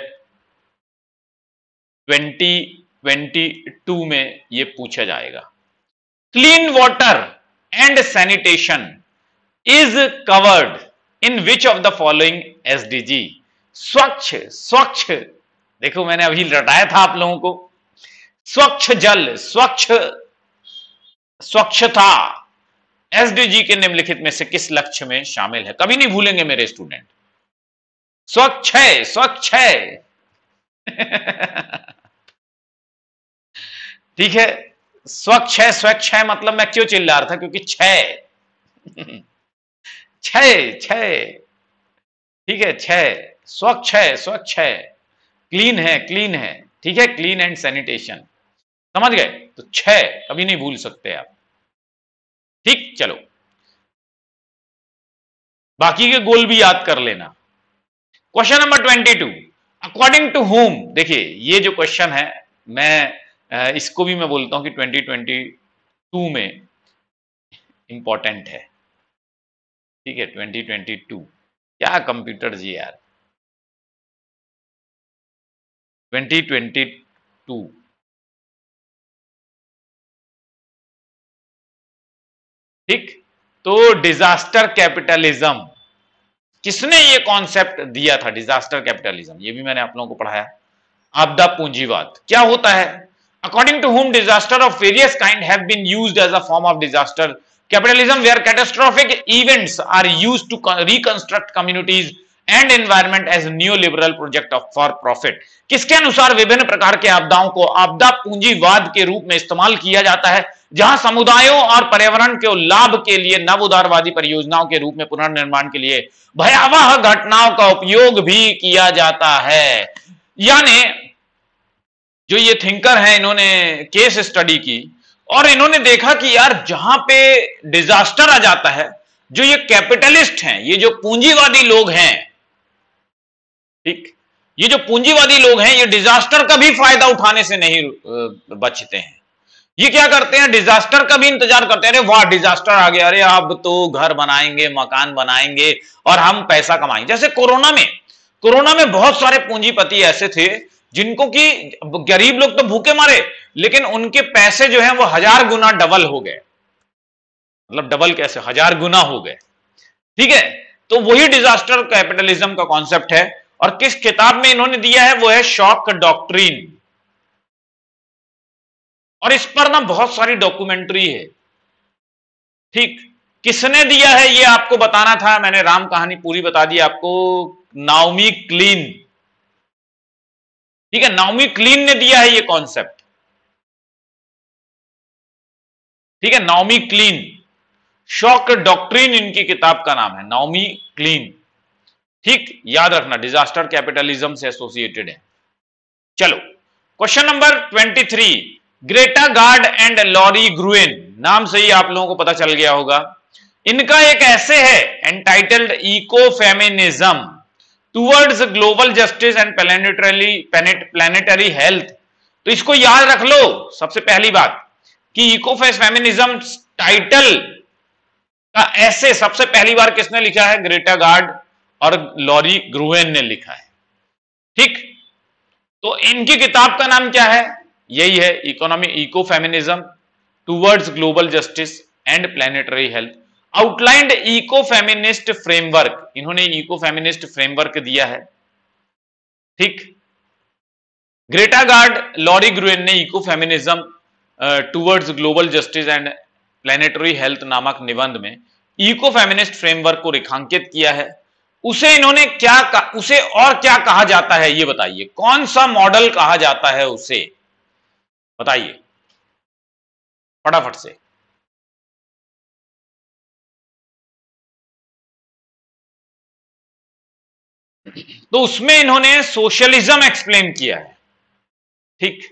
ट्वेंटी ट्वेंटी टू में ये पूछा जाएगा। Clean water and sanitation is covered in which of the following SDG? स्वच्छ, स्वच्छ, देखो मैंने अभी रटाया था आप लोगों को, स्वच्छ जल, स्वच्छ स्वच्छता एसडीजी के निम्नलिखित में से किस लक्ष्य में शामिल है? कभी नहीं भूलेंगे मेरे स्टूडेंट, स्वच्छ है, स्वच्छ है। ठीक है, स्वच्छ है, स्वच्छ है मतलब मैं क्यों चिल्ला रहा था? क्योंकि छह छह छह ठीक है, छह स्वच्छ है, स्वच्छ है, क्लीन है, क्लीन है, ठीक है, क्लीन एंड सैनिटेशन, समझ गए? तो छह कभी नहीं भूल सकते आप। ठीक, चलो बाकी के गोल भी याद कर लेना। Question number twenty two, according to whom. देखिए ये जो क्वेश्चन है, मैं इसको भी मैं बोलता हूं कि ट्वेंटी ट्वेंटी टू में इंपॉर्टेंट है। ठीक है, ट्वेंटी ट्वेंटी टू, क्या कंप्यूटर जी यार, ट्वेंटी ट्वेंटी टू। ठीक, तो डिजास्टर कैपिटलिज्म, किसने ये कॉन्सेप्ट दिया था? डिजास्टर कैपिटलिज्म, ये भी मैंने आप लोगों को पढ़ाया। आपदा पूंजीवाद क्या होता है? According to whom disaster of various kind have been used as a form of disaster capitalism, where catastrophic events are used to reconstruct communities and environment as neoliberal project of for profit। किसके अनुसार विभिन्न प्रकार के आपदाओं को आपदा पूंजीवाद के रूप में इस्तेमाल किया जाता है, जहां समुदायों और पर्यावरण के लाभ के लिए नव उदारवादी परियोजनाओं के रूप में पुनर्निर्माण के लिए भयावह घटनाओं का उपयोग भी किया जाता है। यानी जो ये थिंकर हैं, इन्होंने केस स्टडी की और इन्होंने देखा कि यार जहां पे डिजास्टर आ जाता है, जो ये कैपिटलिस्ट हैं, ये जो पूंजीवादी लोग हैं, ठीक, ये जो पूंजीवादी लोग हैं, ये डिजास्टर का भी फायदा उठाने से नहीं बचते हैं। ये क्या करते हैं? डिजास्टर का भी इंतजार करते हैं। अरे वाह डिजास्टर आ गया, अरे अब तो घर बनाएंगे, मकान बनाएंगे और हम पैसा कमाएंगे। जैसे कोरोना में, कोरोना में बहुत सारे पूंजीपति ऐसे थे जिनको कि गरीब लोग तो भूखे मारे, लेकिन उनके पैसे जो हैं वो हजार गुना डबल हो गए। मतलब डबल कैसे? हजार गुना हो गए। ठीक है, तो वही डिजास्टर कैपिटलिज्म का कॉन्सेप्ट है और किस किताब में इन्होंने दिया है? वो है शॉक डॉक्ट्रिन। और इस पर ना बहुत सारी डॉक्यूमेंट्री है। ठीक, किसने दिया है ये आपको बताना था, मैंने राम कहानी पूरी बता दी आपको। नाओमी क्लीन, ठीक है, नाओमी क्लीन ने दिया है ये कॉन्सेप्ट। ठीक है, नाओमी क्लीन, शॉक डॉक्ट्रिन इनकी किताब का नाम है, नाओमी क्लीन। ठीक, याद रखना डिजास्टर कैपिटलिज्म से एसोसिएटेड है। चलो question number twenty three, Greta Gaard and Lori Gruen, नाम से ही आप लोगों को पता चल गया होगा। इनका एक ऐसे है entitled eco feminism towards global justice and planetary planetary health. तो इसको याद रख लो सबसे पहली बात कि इको फेमिनिज्म टाइटल का ऐसे सबसे पहली बार किसने लिखा है? ग्रेटा गार्ड और लॉरी ग्रुएन ने लिखा है। ठीक, तो इनकी किताब का नाम क्या है? यही है, economy eco feminism towards global justice and planetary health, outlined eco feminist framework. इन्होंने इको फेमिनिस्ट फ्रेमवर्क दिया है। ठीक, ग्रेटा गार्ड, लॉरी ग्रुएन ने eco feminism towards global justice and planetary health नामक निबंध में इको फेमिनिस्ट फ्रेमवर्क को रेखांकित किया है। उसे इन्होंने क्या कहा, उसे और क्या कहा जाता है ये बताइए? कौन सा मॉडल कहा जाता है उसे, बताइए फटाफट से। तो उसमें इन्होंने सोशलिज्म एक्सप्लेन किया है। ठीक,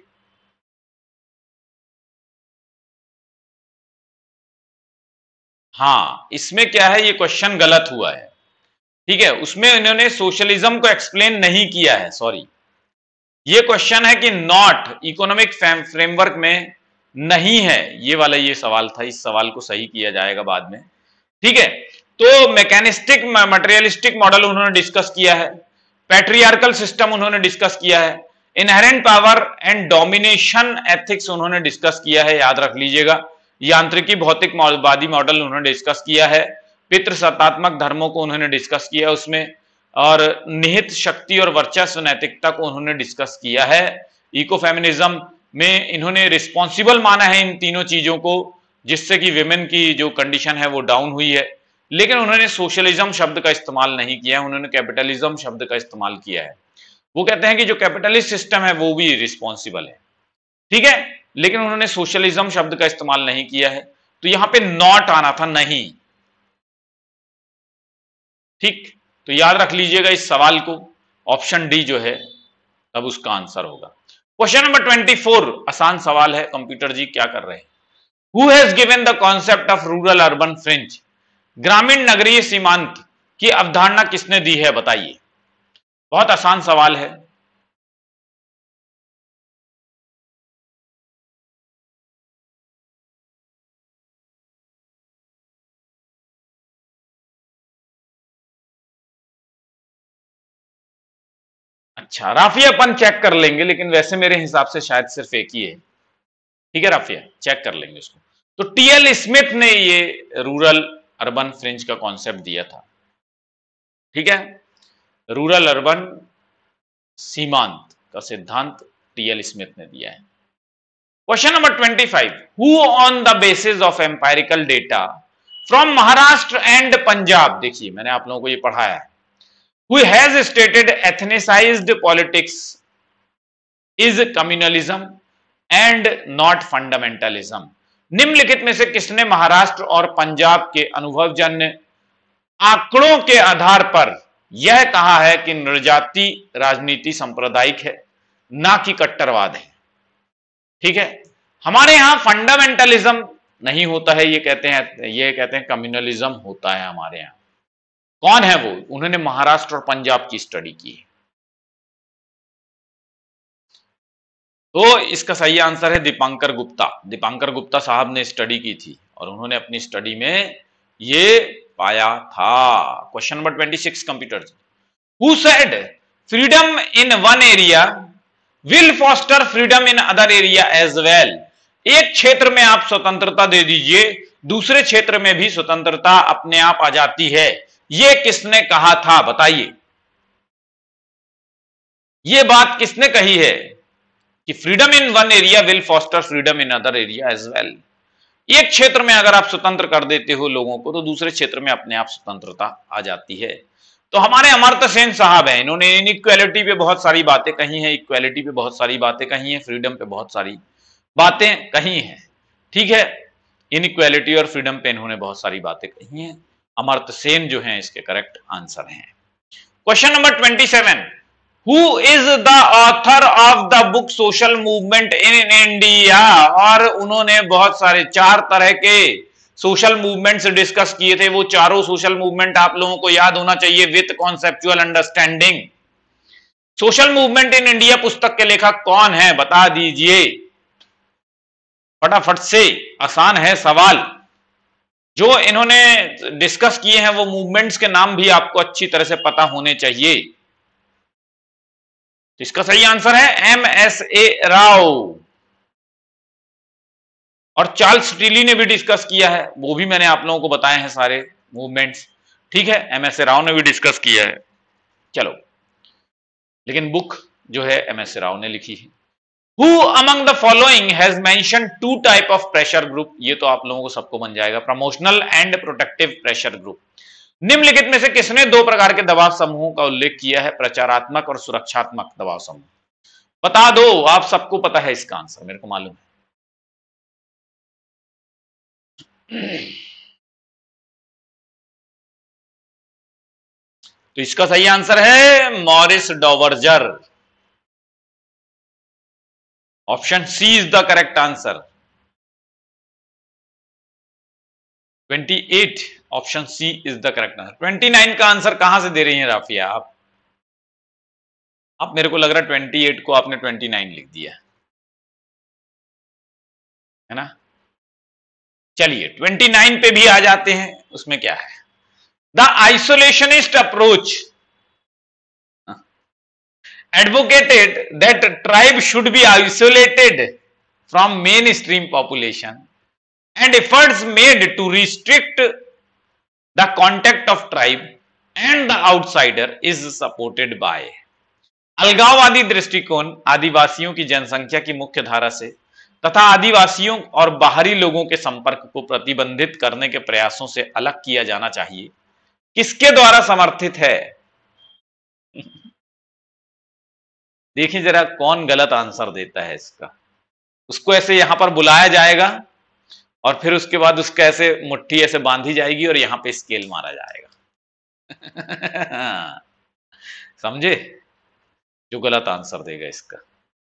हां, इसमें क्या है, ये क्वेश्चन गलत हुआ है। ठीक है, उसमें इन्होंने सोशलिज्म को एक्सप्लेन नहीं किया है, सॉरी। ये क्वेश्चन है कि नॉट इकोनॉमिक फ्रेमवर्क में नहीं है, ये वाला ये सवाल था। इस सवाल को सही किया जाएगा बाद में। ठीक है, तो मैकेनिस्टिक मटेरियलिस्टिक मॉडल उन्होंने डिस्कस किया है, पैट्रियार्कल सिस्टम उन्होंने डिस्कस किया है, inherent power and domination ethics उन्होंने डिस्कस किया है, याद रख लीजिएगा। यांत्रिकी भौतिकवादी मॉडल उन्होंने डिस्कस किया है, पितृसत्तात्मक धर्मों को उन्होंने डिस्कस किया उसमें, और निहित शक्ति और वर्चस्व नैतिकता को उन्होंने डिस्कस किया है। इको फेमिनिज्म में इन्होंने रिस्पॉन्सिबल माना है इन तीनों चीजों को, जिससे कि विमेन की जो कंडीशन है वो डाउन हुई है। लेकिन उन्होंने सोशलिज्म शब्द का इस्तेमाल नहीं किया है, उन्होंने कैपिटलिज्म शब्द का इस्तेमाल किया है। वो कहते हैं कि जो कैपिटलिस्ट सिस्टम है वो भी रिस्पॉन्सिबल है, ठीक है, लेकिन उन्होंने सोशलिज्म शब्द का इस्तेमाल नहीं किया है। तो यहां पे नॉट आना था, नहीं। ठीक, तो याद रख लीजिएगा इस सवाल को, ऑप्शन डी जो है तब उसका आंसर होगा। क्वेश्चन नंबर ट्वेंटी फोर, आसान सवाल है। कंप्यूटर जी क्या कर रहे हैं? Who has given the concept of rural urban fringe? ग्रामीण नगरीय सीमांत की अवधारणा किसने दी है, बताइए। बहुत आसान सवाल है। अच्छा राफिया, अपन चेक कर लेंगे, लेकिन वैसे मेरे हिसाब से शायद सिर्फ एक ही है। ठीक है राफिया, चेक कर लेंगे उसको। तो टीएल स्मिथ ने ये रूरल अर्बन फ्रिंज का कॉन्सेप्ट दिया था, ठीक है, रूरल अर्बन सीमांत का सिद्धांत टीएल स्मिथ ने दिया है। Question number twenty five, who on the basis of empirical data from Maharashtra and Punjab, देखिए मैंने आप लोगों को ये पढ़ाया है, who has stated ethnicized politics is communalism and not fundamentalism। निम्नलिखित में से किसने महाराष्ट्र और पंजाब के अनुभवजन्य आंकड़ों के आधार पर यह कहा है कि नृजाति राजनीति सांप्रदायिक है, ना कि कट्टरवाद है? ठीक है, हमारे यहां फंडामेंटलिज्म नहीं होता है, ये कहते हैं ये कहते हैं कम्युनलिज्म होता है हमारे यहां। कौन है वो? उन्होंने महाराष्ट्र और पंजाब की स्टडी की है। तो इसका सही आंसर है दीपांकर गुप्ता। दीपांकर गुप्ता साहब ने स्टडी की थी और उन्होंने अपनी स्टडी में ये पाया था। Question number twenty six, computer, who said freedom in one area will foster freedom in other area as well. एक क्षेत्र में आप स्वतंत्रता दे दीजिए, दूसरे क्षेत्र में भी स्वतंत्रता अपने आप आ जाती है। ये किसने कहा था, बताइए। ये बात किसने कही है कि freedom in one area will foster freedom in other area as well. एक क्षेत्र में अगर आप स्वतंत्र कर देते हो लोगों को, तो दूसरे क्षेत्र में अपने आप स्वतंत्रता आ जाती है। तो हमारे अमर्त्य सेन साहब हैं, इन्होंने इनइक्वालिटी पे बहुत सारी बातें कही हैं, इक्वालिटी पे बहुत सारी बातें कही हैं, फ्रीडम पे बहुत सारी बातें कही हैं, ठीक है। इनइक्वालिटी और फ्रीडम पे इन्होंने बहुत सारी बातें कही हैं। अमर्त्य सेन जो हैं इसके करेक्ट आंसर हैं। Question number twenty seven, who is the author of the book social movement in India. और उन्होंने बहुत सारे चार तरह के सोशल मूवमेंट्स डिस्कस किए थे। वो चारों सोशल मूवमेंट आप लोगों को याद होना चाहिए with conceptual understanding. Social movement in India पुस्तक के लेखक कौन है, बता दीजिए फटाफट से, आसान है सवाल। जो इन्होंने डिस्कस किए हैं वो मूवमेंट्स के नाम भी आपको अच्छी तरह से पता होने चाहिए। तो इसका सही आंसर है एम एस ए राव। और चार्ल्स स्टीली ने भी डिस्कस किया है, वो भी मैंने आप लोगों को बताए हैं सारे मूवमेंट्स, ठीक है। एम एस ए राव ने भी डिस्कस किया है। चलो, लेकिन बुक जो है एम एस ए राव ने लिखी है। Who among the following has mentioned two type of pressure group? ये तो आप लोगों को सबको बन जाएगा, promotional and protective pressure group. निम्नलिखित में से किसने दो प्रकार के दबाव समूहों का उल्लेख किया है, प्रचारात्मक और सुरक्षात्मक दबाव समूह? बता दो, आप सबको पता है इसका आंसर, मेरे को मालूम है। तो इसका सही आंसर है Maurice Duverger. Option C is the correct answer. Twenty eight, option C is the correct answer. Twenty nine का आंसर कहां से दे रही हैं राफिया आप? आप मेरे को लग रहा है ट्वेंटी एट को आपने ट्वेंटी नाइन लिख दिया है ना। चलिए ट्वेंटी नाइन पे भी आ जाते हैं, उसमें क्या है। The isolationist approach advocated that tribe should be isolated from mainstream population and efforts made to restrict the contact of tribe and the outsider is supported by। अलगाववादी दृष्टिकोण आदिवासियों की जनसंख्या की मुख्य धारा से तथा आदिवासियों और बाहरी लोगों के संपर्क को प्रतिबंधित करने के प्रयासों से अलग किया जाना चाहिए, किसके द्वारा समर्थित है? देखिए जरा कौन गलत आंसर देता है इसका। उसको ऐसे यहां पर बुलाया जाएगा और फिर उसके बाद उसका ऐसे मुट्ठी ऐसे बांधी जाएगी और यहां पे स्केल मारा जाएगा। समझे? जो गलत आंसर देगा इसका।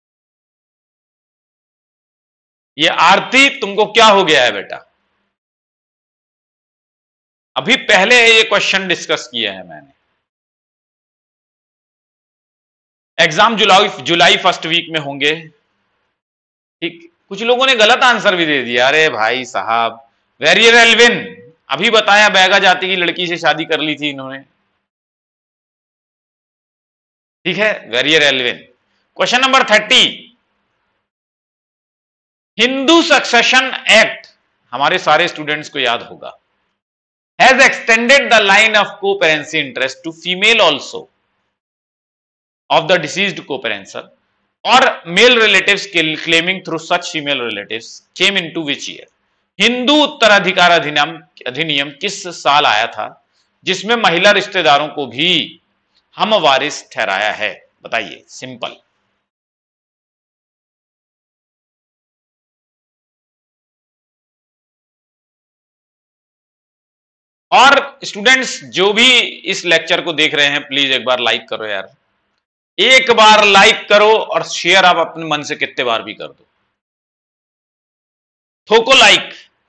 ये आरती तुमको क्या हो गया है बेटा? अभी पहले ये क्वेश्चन डिस्कस किया है मैंने। Exam July July first week में होंगे। ठीक, कुछ लोगों ने गलत आंसर भी दे दिया। अरे भाई साहब, वेरियर एल्विन अभी बताया, बैगा जाति की लड़की से शादी कर ली थी इन्होंने। ठीक है, Verrier Elwin. Question number thirty, Hindu succession act हमारे सारे स्टूडेंट्स को याद होगा, has extended the line of coparcenary interest to female also of the deceased co-parental or male relatives claiming through such female relatives came into which year? Hindu उत्तराधिकार अधिनियम अधिनियम किस साल आया था जिसमें महिला रिश्तेदारों को भी हम वारिस ठहराया है? बताइए, सिंपल। और स्टूडेंट्स जो भी इस लेक्चर को देख रहे हैं, प्लीज एक बार लाइक करो यार, एक बार लाइक करो और शेयर आप अपने मन से कितने बार भी कर दो। ठोको लाइक।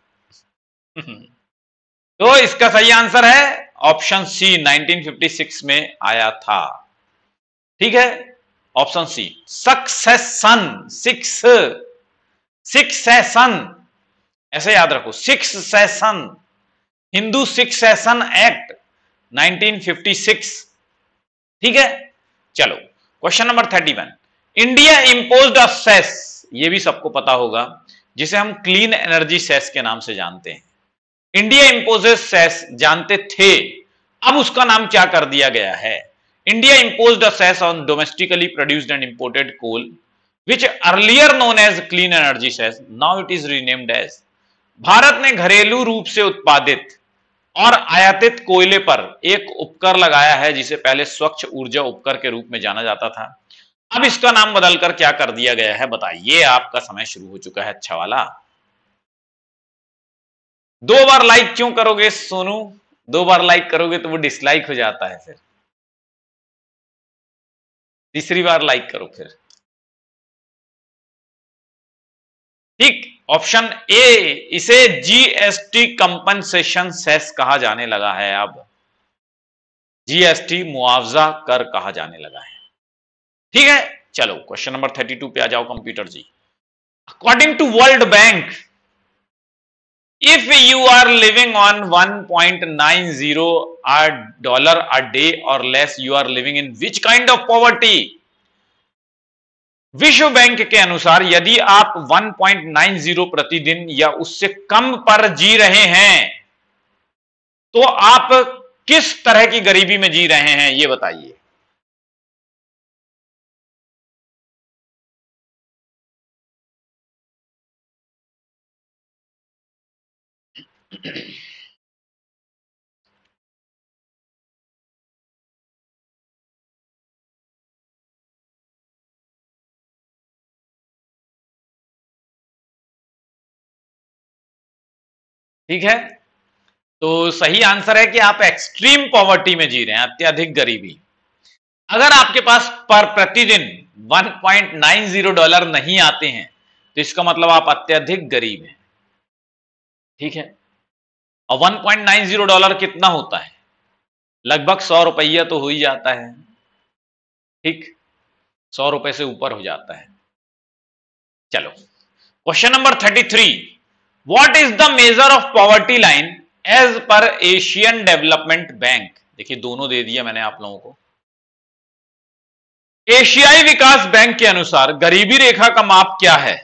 तो इसका सही आंसर है option C, nineteen fifty six में आया था। ठीक है, option C, succession, six succession, ऐसे याद रखो, six session, Hindu six session act nineteen fifty six. ठीक है, चलो question number thirty one, India imposed a cess, ये भी सबको पता होगा, जिसे हम क्लीन एनर्जी सेस के नाम से जानते हैं। इंडिया इंपोजेस सेस जानते थे, अब उसका नाम क्या कर दिया गया है? India imposed a cess on domestically produced and imported coal which earlier known as clean energy cess, now it is renamed as. भारत ने घरेलू रूप से उत्पादित और आयातित कोयले पर एक उपकर लगाया है जिसे पहले स्वच्छ ऊर्जा उपकर के रूप में जाना जाता था। अब इसका नाम बदलकर क्या कर दिया गया है? बताइए, आपका समय शुरू हो चुका है अच्छा वाला। दो बार लाइक क्यों करोगे सोनू? दो बार लाइक करोगे तो वो डिसलाइक हो जाता है, फिर तीसरी बार लाइक करो फिर। ठीक, ऑप्शन ए, इसे जीएसटी कंपनसेशन सेस कहा जाने लगा है। अब जीएसटी मुआवजा कर कहा जाने लगा है। ठीक है, चलो क्वेश्चन नंबर थर्टी टू पे आ जाओ computer ji. According to World Bank, if you are living on one point nine zero dollar a day और less, you are living in which kind of poverty? विश्व बैंक के अनुसार यदि आप one point nine zero प्रतिदिन या उससे कम पर जी रहे हैं तो आप किस तरह की गरीबी में जी रहे हैं, ये बताइए। ठीक है, तो सही आंसर है कि आप एक्सट्रीम पॉवर्टी में जी रहे हैं, अत्यधिक गरीबी। अगर आपके पास पर प्रतिदिन one point nine zero dollar नहीं आते हैं तो इसका मतलब आप अत्यधिक गरीब हैं। ठीक है, और one point nine zero dollar कितना होता है? लगभग सौ रुपया तो हो ही जाता है। ठीक, सौ रुपए से ऊपर हो जाता है। चलो question number thirty three, what is the measure of poverty line as per Asian Development Bank? देखिए दोनों दे दिया मैंने आप लोगों को। एशियाई विकास बैंक के अनुसार गरीबी रेखा का माप क्या है?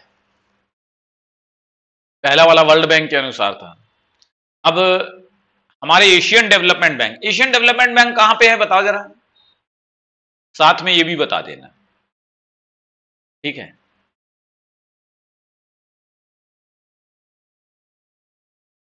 पहला वाला वर्ल्ड बैंक के अनुसार था। अब हमारे Asian Development Bank, Asian Development Bank कहां पे है बताओ जरा, साथ में ये भी बता देना। ठीक है,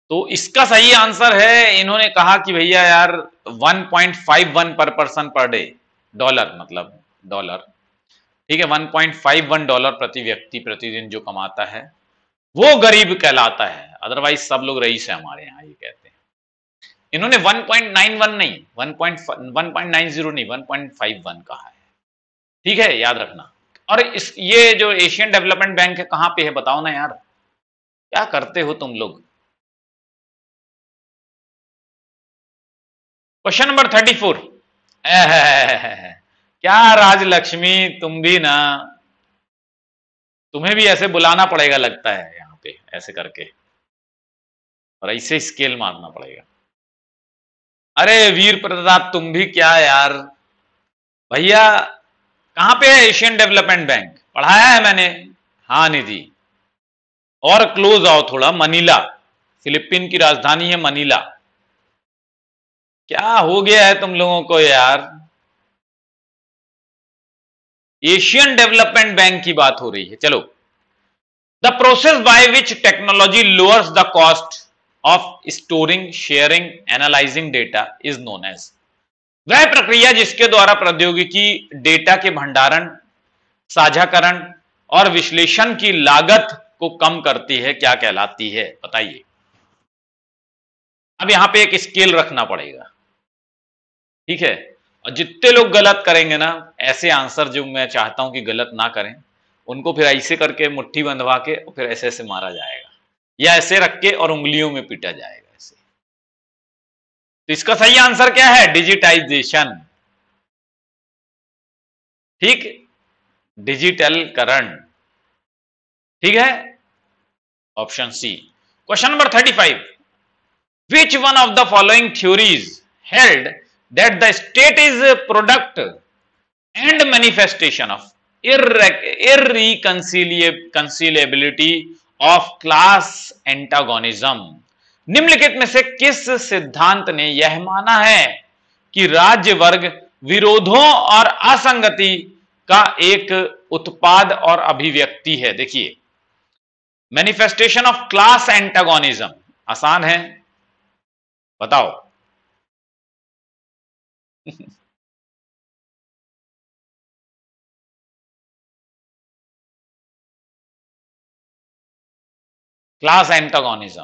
तो इसका सही आंसर है, इन्होंने कहा कि भैया यार one point five one per person per day, dollar मतलब डॉलर, ठीक है, one point five one dollar प्रति व्यक्ति प्रतिदिन जो कमाता है वो गरीब कहलाता है, अदरवाइज सब लोग रईस है हमारे यहाँ, ये कहते हैं। इन्होंने वन पॉइंट नाइन वन नहीं, वन पॉइंट नाइन जीरो नहीं, वन पॉइंट फाइव वन कहा है, ठीक है, याद रखना। और इस ये जो एशियन डेवलपमेंट बैंक है कहां पे है बताओ ना यार, क्या करते हो तुम लोग। क्वेश्चन नंबर थर्टी फोर, क्या राजलक्ष्मी तुम भी ना, तुम्हें भी ऐसे बुलाना पड़ेगा लगता है यहां पे, ऐसे करके और ऐसे स्केल मारना पड़ेगा। अरे वीर प्रताप तुम भी क्या यार, भैया कहां पे है एशियन डेवलपमेंट बैंक, पढ़ाया है मैंने। हाँ निधि, और क्लोज आओ थोड़ा, मनीला, फिलिपीन की राजधानी है मनीला। क्या हो गया है तुम लोगों को यार, एशियन डेवलपमेंट बैंक की बात हो रही है। चलो, the process by which technology lowers the cost of storing, sharing, analysing data is known as, वह प्रक्रिया जिसके द्वारा प्रौद्योगिकी डेटा के भंडारण, साझाकरण और विश्लेषण की लागत को कम करती है, क्या कहलाती है बताइए। अब यहां पे एक स्केल रखना पड़ेगा, ठीक है, और जितने लोग गलत करेंगे ना, ऐसे आंसर जो मैं चाहता हूं कि गलत ना करें, उनको फिर ऐसे करके मुट्ठी बंधवा के और फिर ऐसे ऐसे मारा जाएगा, या ऐसे रख के और उंगलियों में पीटा जाएगा ऐसे। तो इसका सही आंसर क्या है, डिजिटाइजेशन, ठीक, डिजिटलकरण, ठीक है, option C. Question number thirty five, which one of the following theories held that the state is a product and manifestation of irreconcilability of class antagonism, निम्नलिखित में से किस सिद्धांत ने यह माना है कि राज्य वर्ग विरोधों और असंगति का एक उत्पाद और अभिव्यक्ति है। देखिए, मैनिफेस्टेशन ऑफ क्लास एंटागोनिज्म आसान है, बताओ। क्लास एंटागोनिज्म,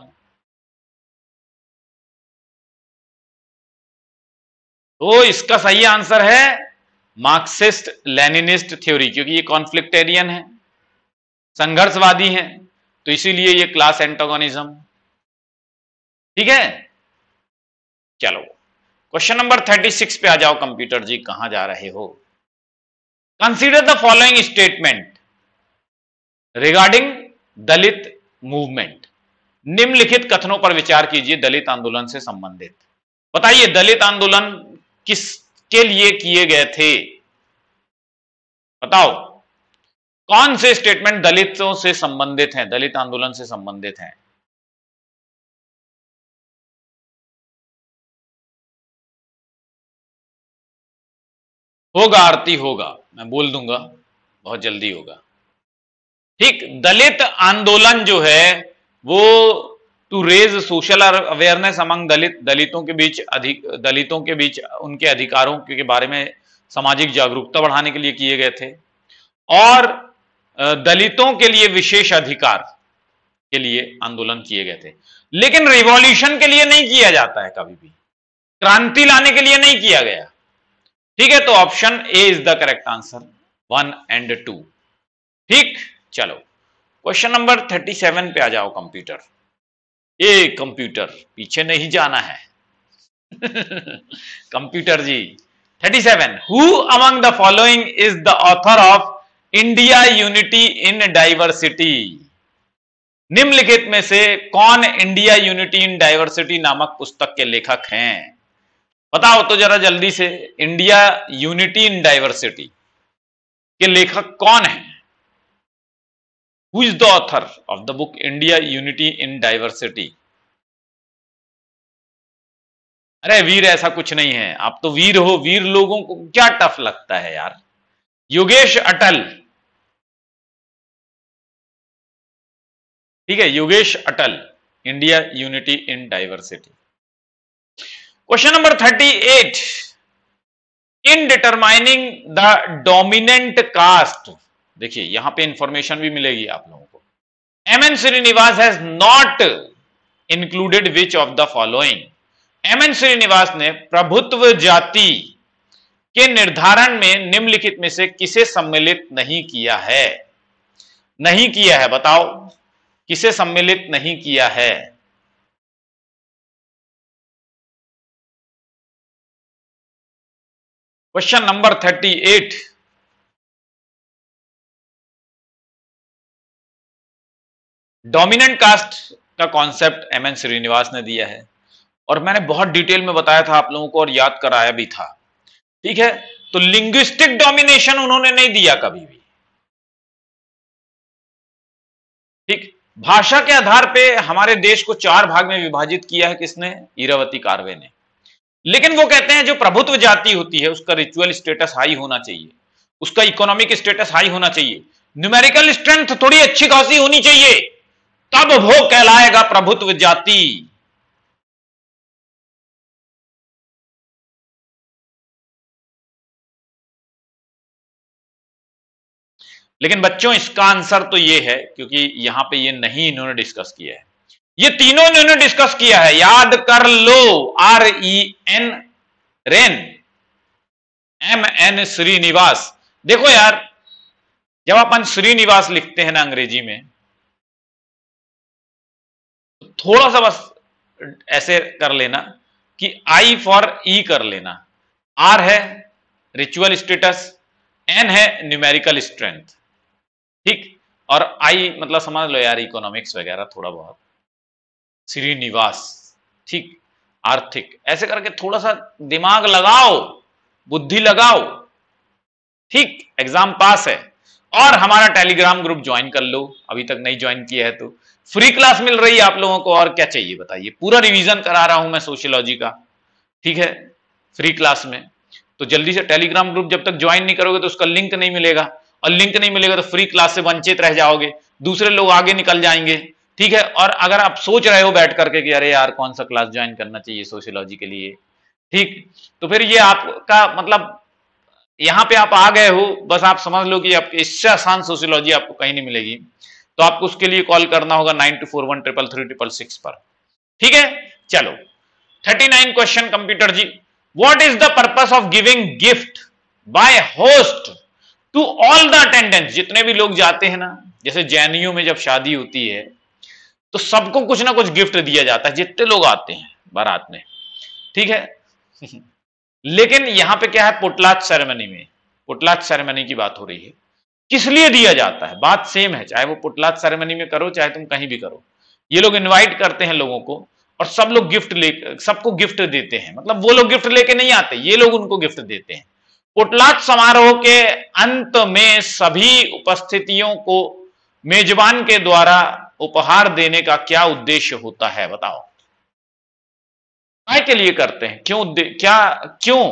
तो इसका सही आंसर है मार्क्सिस्ट लेनिनिस्ट थ्योरी, क्योंकि ये कॉन्फ्लिक्टेरियन है, संघर्षवादी है, तो इसीलिए ये क्लास एंटागोनिज्म, ठीक है। चलो क्वेश्चन नंबर थर्टी सिक्स पे आ जाओ कंप्यूटर जी, कहां जा रहे हो। Consider the following statement regarding Dalit movement, निम्नलिखित कथनों पर विचार कीजिए दलित आंदोलन से संबंधित। बताइए दलित आंदोलन किसके लिए किए गए थे, बताओ कौन से स्टेटमेंट दलितों से संबंधित हैं, दलित आंदोलन से संबंधित हैं। होगा आरती, होगा, मैं बोल दूंगा, बहुत जल्दी होगा, ठीक। दलित आंदोलन जो है वो to raise social awareness among Dalit, दलितों के बीच अधिक दलितों के बीच उनके अधिकारों के बारे में सामाजिक जागरूकता बढ़ाने के लिए किए गए थे, और दलितों के लिए विशेष अधिकार के लिए आंदोलन किए गए थे। लेकिन रिवॉल्यूशन के लिए नहीं किया जाता है, कभी भी क्रांति लाने के लिए नहीं किया गया, ठीक है। तो option A is the correct answer, one and two, ठीक। चलो क्वेश्चन नंबर थर्टी सेवन पे आ जाओ कंप्यूटर। ए कंप्यूटर पीछे नहीं जाना है computer ji. Thirty seven, who among the following is the author of India unity in diversity, निम्नलिखित में से कौन इंडिया यूनिटी इन डाइवर्सिटी नामक पुस्तक के लेखक हैं, बताओ तो जरा जल्दी से। इंडिया यूनिटी इन डाइवर्सिटी के लेखक कौन है, who is the author of the book India unity in diversity. अरे वीर ऐसा कुछ नहीं है, आप तो वीर हो, वीर लोगों को क्या टफ लगता है यार। योगेश अटल, ठीक है, Yogesh Atal, India unity in diversity. Question number thirty eight, in determining the dominant caste, देखिए यहां पे इंफॉर्मेशन भी मिलेगी आप लोगों को। M N Srinivas has not included which of the following, M N Srinivas ने प्रभुत्व जाति के निर्धारण में निम्नलिखित में से किसे सम्मिलित नहीं किया है, नहीं किया है, बताओ किसे सम्मिलित नहीं किया है। Question number thirty eight, dominant caste का कॉन्सेप्ट एम एन श्रीनिवास ने दिया है और मैंने बहुत डिटेल में बताया था आप लोगों को और याद कराया भी था, ठीक है। तो लिंग्विस्टिक डोमिनेशन उन्होंने नहीं दिया कभी भी, ठीक। भाषा के आधार पे हमारे देश को चार भाग में विभाजित किया है किसने, इरावती कार्वे ने। लेकिन वो कहते हैं जो प्रभुत्व जाति होती है उसका रिचुअल स्टेटस हाई होना चाहिए, उसका इकोनॉमिक स्टेटस हाई होना चाहिए, न्यूमेरिकल स्ट्रेंथ थोड़ी अच्छी खासी होनी चाहिए, तब वो कहलाएगा प्रभुत्व जाति। लेकिन बच्चों इसका आंसर तो ये है, क्योंकि यहां पे ये नहीं इन्होंने डिस्कस किया है, ये तीनों इन्होंने डिस्कस किया है, याद कर लो। R E N REN, M N Srinivas. देखो यार, जब अपन श्रीनिवास लिखते हैं ना अंग्रेजी में, तो थोड़ा सा बस ऐसे कर लेना कि आई फॉर ई कर लेना, आर है रिचुअल स्टेटस, एन है न्यूमेरिकल स्ट्रेंथ, ठीक, और आई मतलब समझ लो यार इकोनॉमिक्स वगैरह थोड़ा बहुत, श्रीनिवास, ठीक, आर्थिक, ऐसे करके थोड़ा सा दिमाग लगाओ, बुद्धि लगाओ, ठीक, एग्जाम पास है। और हमारा टेलीग्राम ग्रुप ज्वाइन कर लो, अभी तक नहीं ज्वाइन किया है तो फ्री क्लास मिल रही है आप लोगों को, और क्या चाहिए बताइए। पूरा रिवीजन करा रहा हूं मैं सोशियोलॉजी का, ठीक है, फ्री क्लास में। तो जल्दी से टेलीग्राम ग्रुप जब तक ज्वाइन नहीं करोगे तो उसका लिंक नहीं मिलेगा, और लिंक नहीं मिलेगा तो फ्री क्लास से वंचित रह जाओगे, दूसरे लोग आगे निकल जाएंगे, ठीक है। और अगर आप सोच रहे हो बैठ करके कि अरे यार कौन सा क्लास ज्वाइन करना चाहिए सोशियोलॉजी के लिए, ठीक, तो फिर ये आपका मतलब यहां पे आप आ गए हो, बस आप समझ लो कि आपके इससे आसान सोशियोलॉजी आपको कहीं नहीं मिलेगी। तो आपको उसके लिए कॉल करना होगा nine two four one triple three triple six पर, ठीक है। चलो thirty nine question computer ji, what is the purpose of giving gift by host to all the attendants, जितने भी लोग जाते हैं ना, जैसे जैनियों में जब शादी होती है तो सबको कुछ ना कुछ गिफ्ट दिया जाता है, जितने लोग आते हैं बारात में, ठीक है। लेकिन यहां पे क्या है, पुटलाच सेरेमनी में, पुटलाच सेरेमनी की बात हो रही है, किस लिए दिया जाता है, बात सेम है, चाहे वो पुटलाच सेरेमनी में करो चाहे तुम कहीं भी करो। ये लोग इनवाइट करते हैं लोगों को और सब लोग गिफ्ट ले, सबको गिफ्ट देते हैं, मतलब वो लोग गिफ्ट लेके नहीं आते, ये लोग उनको गिफ्ट देते हैं। पुटलाच समारोह के अंत में सभी उपस्थितियों को मेजबान के द्वारा उपहार देने का क्या उद्देश्य होता है, बताओ। काय के लिए करते हैं, क्यों, क्या, क्यों?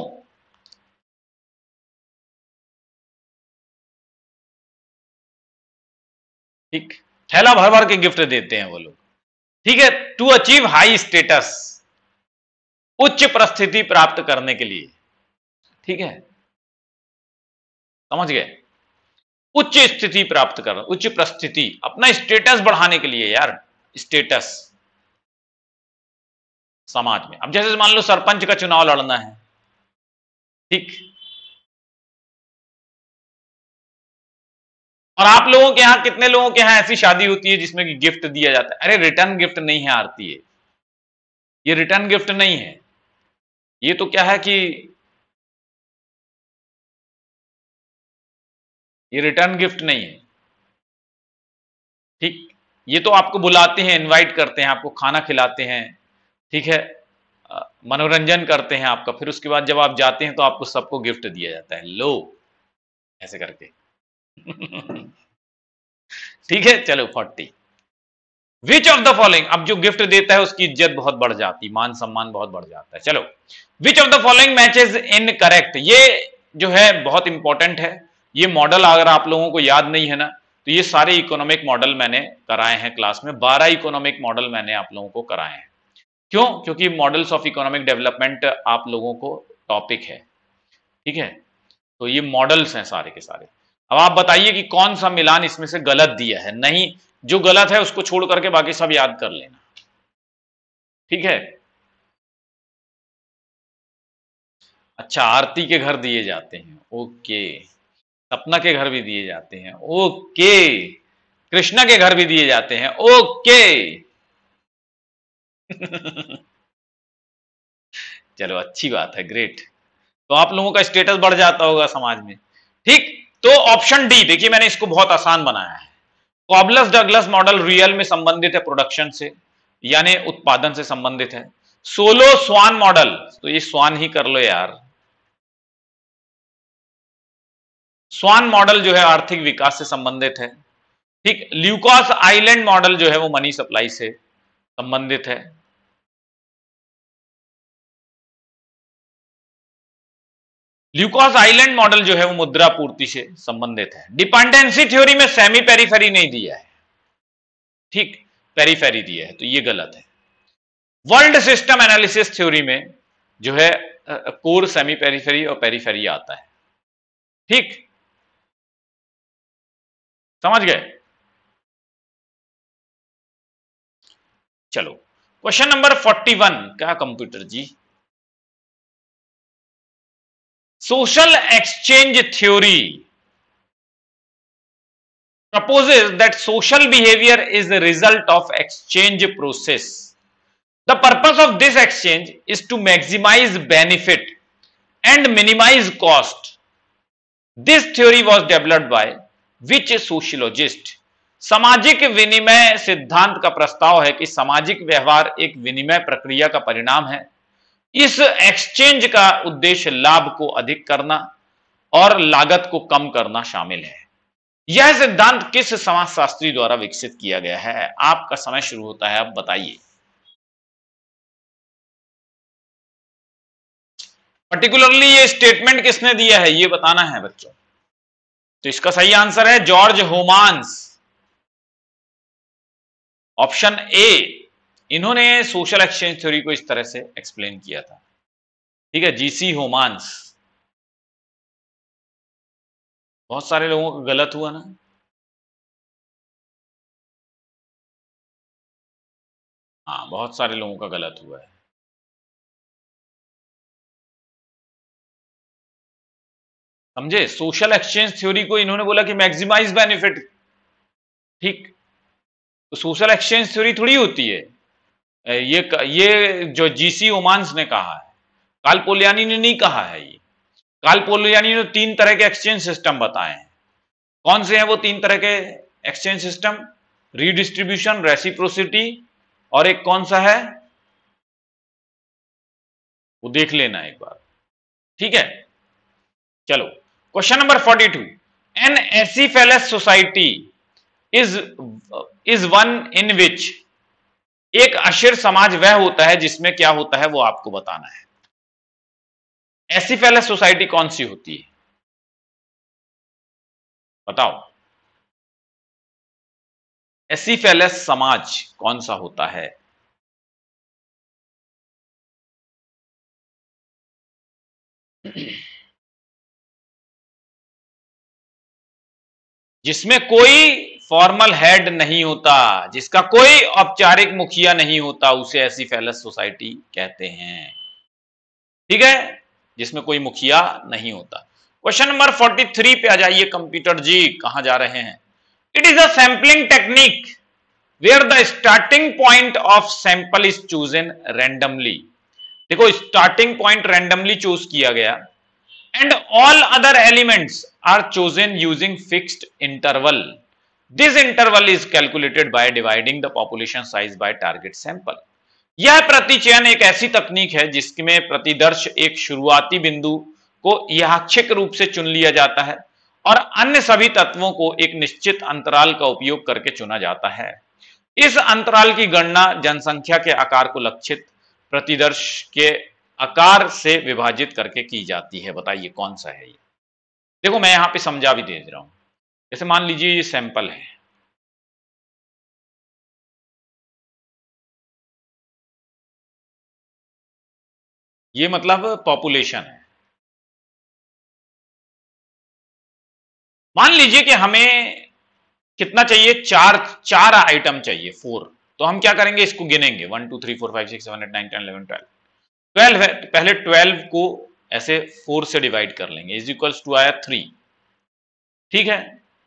ठीक, थैला भर भर के गिफ्ट देते हैं वो लोग, ठीक है, टू अचीव हाई स्टेटस, उच्च परिस्थिति प्राप्त करने के लिए, ठीक है, समझ गए, उच्च स्थिति प्राप्त करना, उच्च परिस्थिति, अपना स्टेटस बढ़ाने के लिए यार, स्टेटस समाज में। अब जैसे मान लो सरपंच का चुनाव लड़ना है, ठीक, और आप लोगों के यहां, कितने लोगों के यहां ऐसी शादी होती है जिसमें कि गिफ्ट दिया जाता है? अरे रिटर्न गिफ्ट नहीं है आरती है, ये रिटर्न गिफ्ट नहीं है, ये तो क्या है कि ये रिटर्न गिफ्ट नहीं है, ठीक, ये तो आपको बुलाते हैं, इनवाइट करते हैं, आपको खाना खिलाते हैं, ठीक है, मनोरंजन करते हैं आपका, फिर उसके बाद जब आप जाते हैं तो आपको सबको गिफ्ट दिया जाता है, लो ऐसे करके। ठीक है, चलो forty, which of the following, अब जो गिफ्ट देता है उसकी इज्जत बहुत बढ़ जाती, मान सम्मान बहुत बढ़ जाता है। चलो, which of the following matches in correct, ये जो है बहुत इंपॉर्टेंट है, ये मॉडल अगर आप लोगों को याद नहीं है ना तो ये सारे इकोनॉमिक मॉडल मैंने कराए हैं क्लास में, बारह इकोनॉमिक मॉडल मैंने आप लोगों को कराए हैं। क्यों? क्योंकि मॉडल्स ऑफ इकोनॉमिक डेवलपमेंट आप लोगों को टॉपिक है, ठीक है। तो ये मॉडल्स हैं सारे के सारे। अब आप बताइए कि कौन सा मिलान इसमें से गलत दिया है। नहीं, जो गलत है उसको छोड़ करके बाकी सब याद कर लेना, ठीक है। अच्छा, आरती के घर दिए जाते हैं, ओके। सपना के घर भी दिए जाते हैं, ओके। कृष्णा के घर भी दिए जाते हैं, ओके। चलो अच्छी बात है, ग्रेट। तो आप लोगों का स्टेटस बढ़ जाता होगा समाज में, ठीक। तो ऑप्शन डी देखिए, मैंने इसको बहुत आसान बनाया है। कॉबलस डगलस मॉडल रियल में संबंधित है प्रोडक्शन से, यानी उत्पादन से संबंधित है। सोलो स्वान मॉडल, तो ये स्वान ही कर लो यार। स्वान मॉडल जो है आर्थिक विकास से संबंधित है, ठीक। ल्यूकास आइलैंड मॉडल जो है वो मनी सप्लाई से संबंधित है। ल्यूकास आइलैंड मॉडल जो है वो मुद्रा पूर्ति से संबंधित है। डिपेंडेंसी थ्योरी में सेमी पेरीफेरी नहीं दिया है, ठीक, पेरीफेरी दिया है, तो ये गलत है। वर्ल्ड सिस्टम एनालिसिस थ्योरी में जो है कोर, सेमी पेरीफेरी और पेरीफेरी आता है, ठीक, समझ गए। चलो क्वेश्चन नंबर फोर्टी वन, क्या computer ji. Social exchange theory proposes that social behavior is the result of exchange process. The purpose of this exchange is to maximize benefit and minimize cost. This theory was developed by which sociologist? सामाजिक विनिमय सिद्धांत का प्रस्ताव है कि सामाजिक व्यवहार एक विनिमय प्रक्रिया का परिणाम है। इस एक्सचेंज का उद्देश्य लाभ को अधिक करना और लागत को कम करना शामिल है। यह सिद्धांत किस समाजशास्त्री द्वारा विकसित किया गया है? आपका समय शुरू होता है, अब बताइए। पर्टिकुलरली ये स्टेटमेंट किसने दिया है ये बताना है बच्चों। तो इसका सही आंसर है जॉर्ज होमान्स, ऑप्शन ए। इन्होंने सोशल एक्सचेंज थ्योरी को इस तरह से एक्सप्लेन किया था, ठीक है, जीसी होमान्स। बहुत सारे लोगों का गलत हुआ ना। हाँ, बहुत सारे लोगों का गलत हुआ है। समझे? सोशल एक्सचेंज थ्योरी को इन्होंने बोला कि मैक्सिमाइज बेनिफिट, ठीक। तो सोशल एक्सचेंज थ्योरी थोड़ी होती है ये ये जो जीसी ओमान्स ने कहा है, कार्ल पोलियानी ने नहीं कहा है। ये कार्ल पोलियानी ने तीन तरह के एक्सचेंज सिस्टम बताए हैं। कौन से हैं वो तीन तरह के एक्सचेंज सिस्टम? रीडिस्ट्रीब्यूशन, रेसिप्रोसिटी, और एक कौन सा है वो देख लेना एक बार, ठीक है। चलो question number forty two, an acephalous society is is one in which, एक अशिर समाज वह होता है जिसमें क्या होता है वो आपको बताना है। एसिफेलस सोसाइटी कौन सी होती है बताओ। एसिफेलस समाज कौन सा होता है? जिसमें कोई फॉर्मल हेड नहीं होता, जिसका कोई औपचारिक मुखिया नहीं होता, उसे एसिफेलस सोसाइटी कहते हैं, ठीक है, जिसमें कोई मुखिया नहीं होता। क्वेश्चन नंबर फोर्टी थ्री पे आ जाइए कंप्यूटर जी, कहां जा रहे हैं। It is a sampling technique where the starting point of sample is chosen randomly. देखो, स्टार्टिंग पॉइंट रैंडमली चूज किया गया and all other elements are chosen using fixed interval. This interval is calculated by dividing the population size by target sample. यह प्रतिचयन एक ऐसी तकनीक है जिसमें प्रतिदर्श एक शुरुआती बिंदु को यादृच्छिक रूप से चुन लिया जाता है और अन्य सभी तत्वों को एक निश्चित अंतराल का उपयोग करके चुना जाता है। इस अंतराल की गणना जनसंख्या के आकार को लक्षित प्रतिदर्श के आकार से विभाजित करके की जाती है। बताइए कौन सा है ये। देखो मैं यहां पे समझा भी दे रहा हूं। जैसे मान लीजिए ये सैंपल है, ये मतलब पॉपुलेशन है। मान लीजिए कि हमें कितना चाहिए, चार चार आइटम चाहिए, फोर। तो हम क्या करेंगे, इसको गिनेंगे, one two three four five six seven eight nine ten eleven twelve. Twelve है तो पहले ट्वेल्व को ऐसे फोर से डिवाइड कर लेंगे, इज इक्वल्स टू आया थ्री। ठीक है,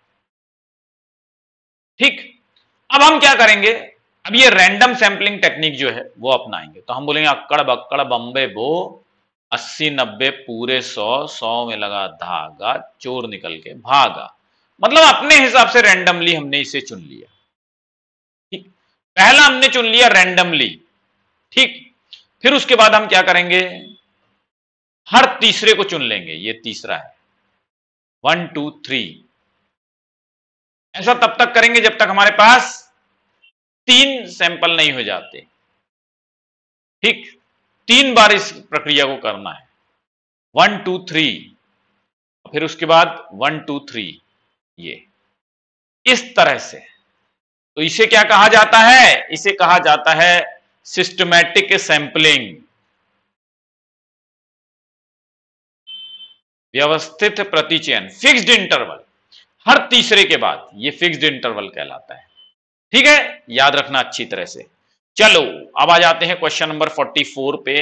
ठीक। अब हम क्या करेंगे, अब ये रैंडम सैंपलिंग टेक्निक जो है वो अपनाएंगे। तो हम बोलेंगे अक्कड़ बक्कड़ बम्बे बो, अस्सी नब्बे पूरे सौ, सौ में लगा धागा, चोर निकल के भागा। मतलब अपने हिसाब से रैंडमली हमने इसे चुन लिया। ठीक, पहला हमने चुन लिया रैंडमली। ठीक, फिर उसके बाद हम क्या करेंगे, हर तीसरे को चुन लेंगे, ये तीसरा है, वन टू थ्री। ऐसा तब तक करेंगे जब तक हमारे पास तीन सैंपल नहीं हो जाते। ठीक, तीन बार इस प्रक्रिया को करना है, वन टू थ्री, फिर उसके बाद वन टू थ्री, ये इस तरह से। तो इसे क्या कहा जाता है, इसे कहा जाता है सिस्टमैटिक सैंपलिंग, व्यवस्थित प्रतिचयन, फिक्स्ड इंटरवल, हर तीसरे के बाद, ये फिक्स्ड इंटरवल कहलाता है। ठीक है, याद रखना अच्छी तरह से। चलो अब आ जाते हैं क्वेश्चन नंबर फोर्टी फोर पे।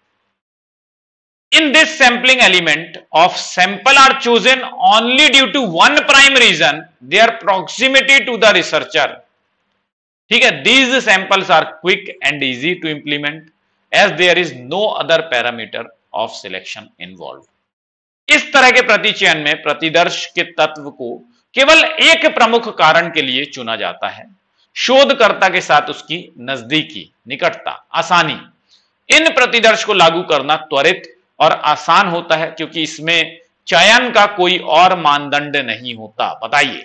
In this sampling element of sample are chosen only due to one prime reason, their proximity to the researcher. ठीक है, these samples are quick and easy to implement as there is no other parameter of selection involve. इस तरह के प्रतिचयन में प्रतिदर्श के तत्व को केवल एक प्रमुख कारण के लिए चुना जाता है, शोधकर्ता के साथ उसकी नजदीकी, निकटता, आसानी। इन प्रतिदर्श को लागू करना त्वरित और आसान होता है क्योंकि इसमें चयन का कोई और मानदंड नहीं होता। बताइए,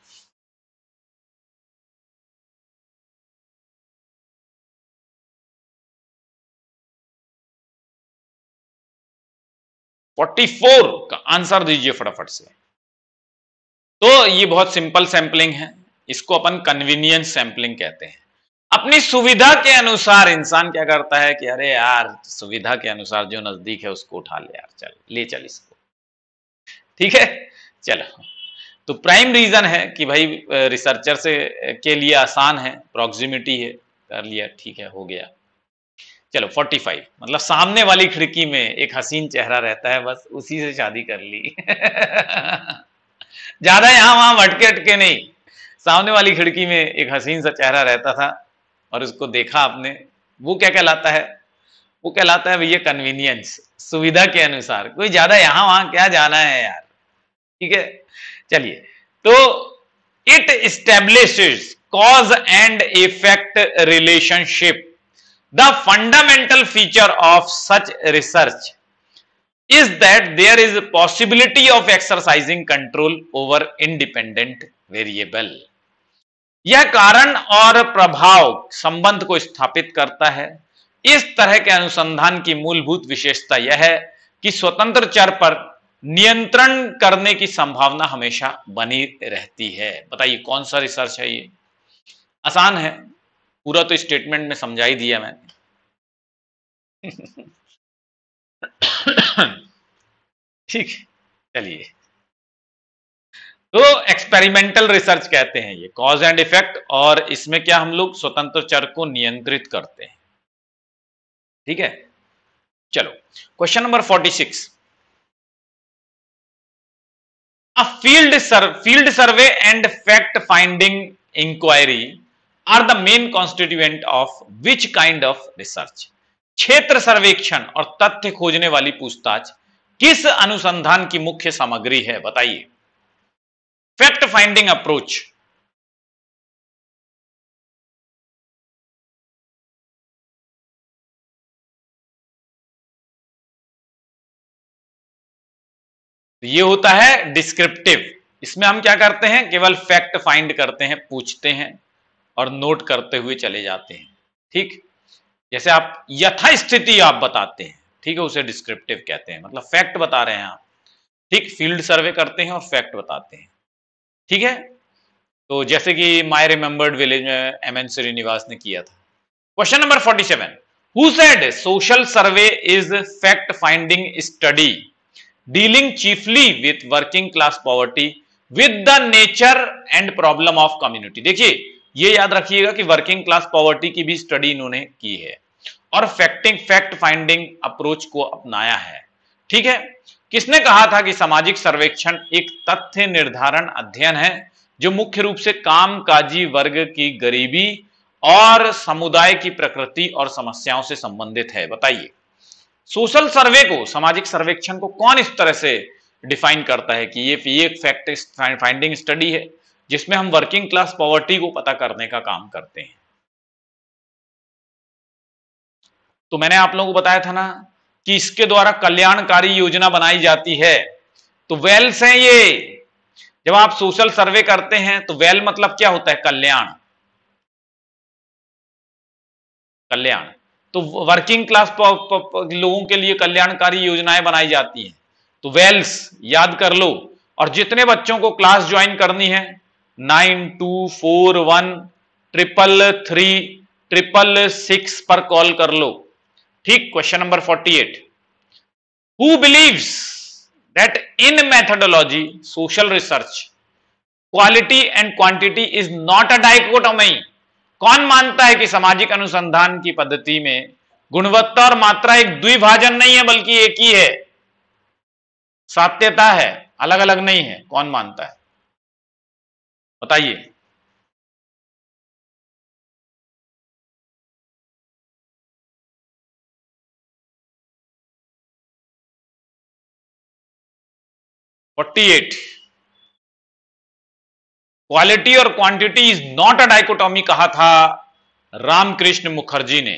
फोर्टी फोर का आंसर दीजिए फटाफट से। तो ये बहुत सिंपल सैंपलिंग है, इसको अपन कन्वीनियंस सैंपलिंग कहते हैं। अपनी सुविधा के अनुसार इंसान क्या करता है कि अरे यार, सुविधा के अनुसार जो नजदीक है उसको उठा ले यार, चल ले चल इसको। ठीक है, चलो। तो प्राइम रीजन है कि भाई रिसर्चर से के लिए आसान है, प्रॉक्सिमिटी है, कर लिया, ठीक है, हो गया। चलो फोर्टी फाइव, मतलब सामने वाली खिड़की में एक हसीन चेहरा रहता है, बस उसी से शादी कर ली। ज्यादा यहां वहां भटके अटके नहीं, सामने वाली खिड़की में एक हसीन सा चेहरा रहता था और उसको देखा आपने, वो क्या कहलाता है, वो कहलाता है भैया कन्वीनियंस, सुविधा के अनुसार। कोई ज्यादा यहां वहां क्या जाना है यार। ठीक है, चलिए। तो it establishes cause and effect relationship. The fundamental feature of such research is that there is a possibility of exercising control over independent variable. यह कारण और प्रभाव संबंध को स्थापित करता है। इस तरह के अनुसंधान की मूलभूत विशेषता यह है कि स्वतंत्र चर पर नियंत्रण करने की संभावना हमेशा बनी रहती है। बताइए कौन सा रिसर्च है ये? आसान है, पूरा तो स्टेटमेंट में समझा ही दिया मैंने। ठीक, चलिए। तो एक्सपेरिमेंटल रिसर्च कहते हैं ये, कॉज एंड इफेक्ट, और इसमें क्या हम लोग स्वतंत्र चर को नियंत्रित करते हैं। ठीक है, चलो question number forty six. A field field survey and fact finding inquiry are the main constituent of which kind of research. क्षेत्र सर्वेक्षण और तथ्य खोजने वाली पूछताछ किस अनुसंधान की मुख्य सामग्री है? बताइए। फैक्ट फाइंडिंग अप्रोच, ये होता है डिस्क्रिप्टिव। इसमें हम क्या करते हैं, केवल फैक्ट फाइंड करते हैं, पूछते हैं और नोट करते हुए चले जाते हैं। ठीक, जैसे आप यथास्थिति आप बताते हैं, ठीक है, उसे डिस्क्रिप्टिव कहते हैं, मतलब फैक्ट बता रहे हैं आप। ठीक, फील्ड सर्वे करते हैं और फैक्ट बताते हैं। ठीक है, तो जैसे कि माई रिमेंबर्ड विलेज में एम एन श्रीनिवास ने किया था। Question number forty seven, who said social survey is fact finding study dealing chiefly with working class poverty with the nature and problem of community. देखिए ये याद रखिएगा कि वर्किंग क्लास पॉवर्टी की भी स्टडी इन्होंने की है और फैक्टिंग फैक्ट फाइंडिंग अप्रोच को अपनाया है। ठीक है, किसने कहा था कि सामाजिक सर्वेक्षण एक तथ्य निर्धारण अध्ययन है जो मुख्य रूप से कामकाजी वर्ग की गरीबी और समुदाय की प्रकृति और समस्याओं से संबंधित है? बताइए, सोशल सर्वे को, सामाजिक सर्वेक्षण को कौन इस तरह से डिफाइन करता है कि ये ये एक फैक्ट फाइंडिंग स्टडी है जिसमें हम वर्किंग क्लास पॉवर्टी को पता करने का काम करते हैं? तो मैंने आप लोगों को बताया था ना कि इसके द्वारा कल्याणकारी योजना बनाई जाती है। तो वेल्स हैं ये। जब आप सोशल सर्वे करते हैं तो वेल मतलब क्या होता है? कल्याण, कल्याण। तो वर्किंग क्लास लोगों के लिए कल्याणकारी योजनाएं बनाई जाती हैं, तो वेल्स याद कर लो। और जितने बच्चों को क्लास ज्वाइन करनी है, nine two four one triple three triple six पर कॉल कर लो। ठीक, question number forty eight, who believes that in methodology social research quality and quantity is not a dichotomy? कौन मानता है कि सामाजिक अनुसंधान की पद्धति में गुणवत्ता और मात्रा एक द्विभाजन नहीं है बल्कि एक ही है, सात्यता है, अलग अलग नहीं है? कौन मानता है बताइए? फोर्टी एट, क्वालिटी और quantity is not a dichotomy कहा था रामकृष्ण मुखर्जी ने।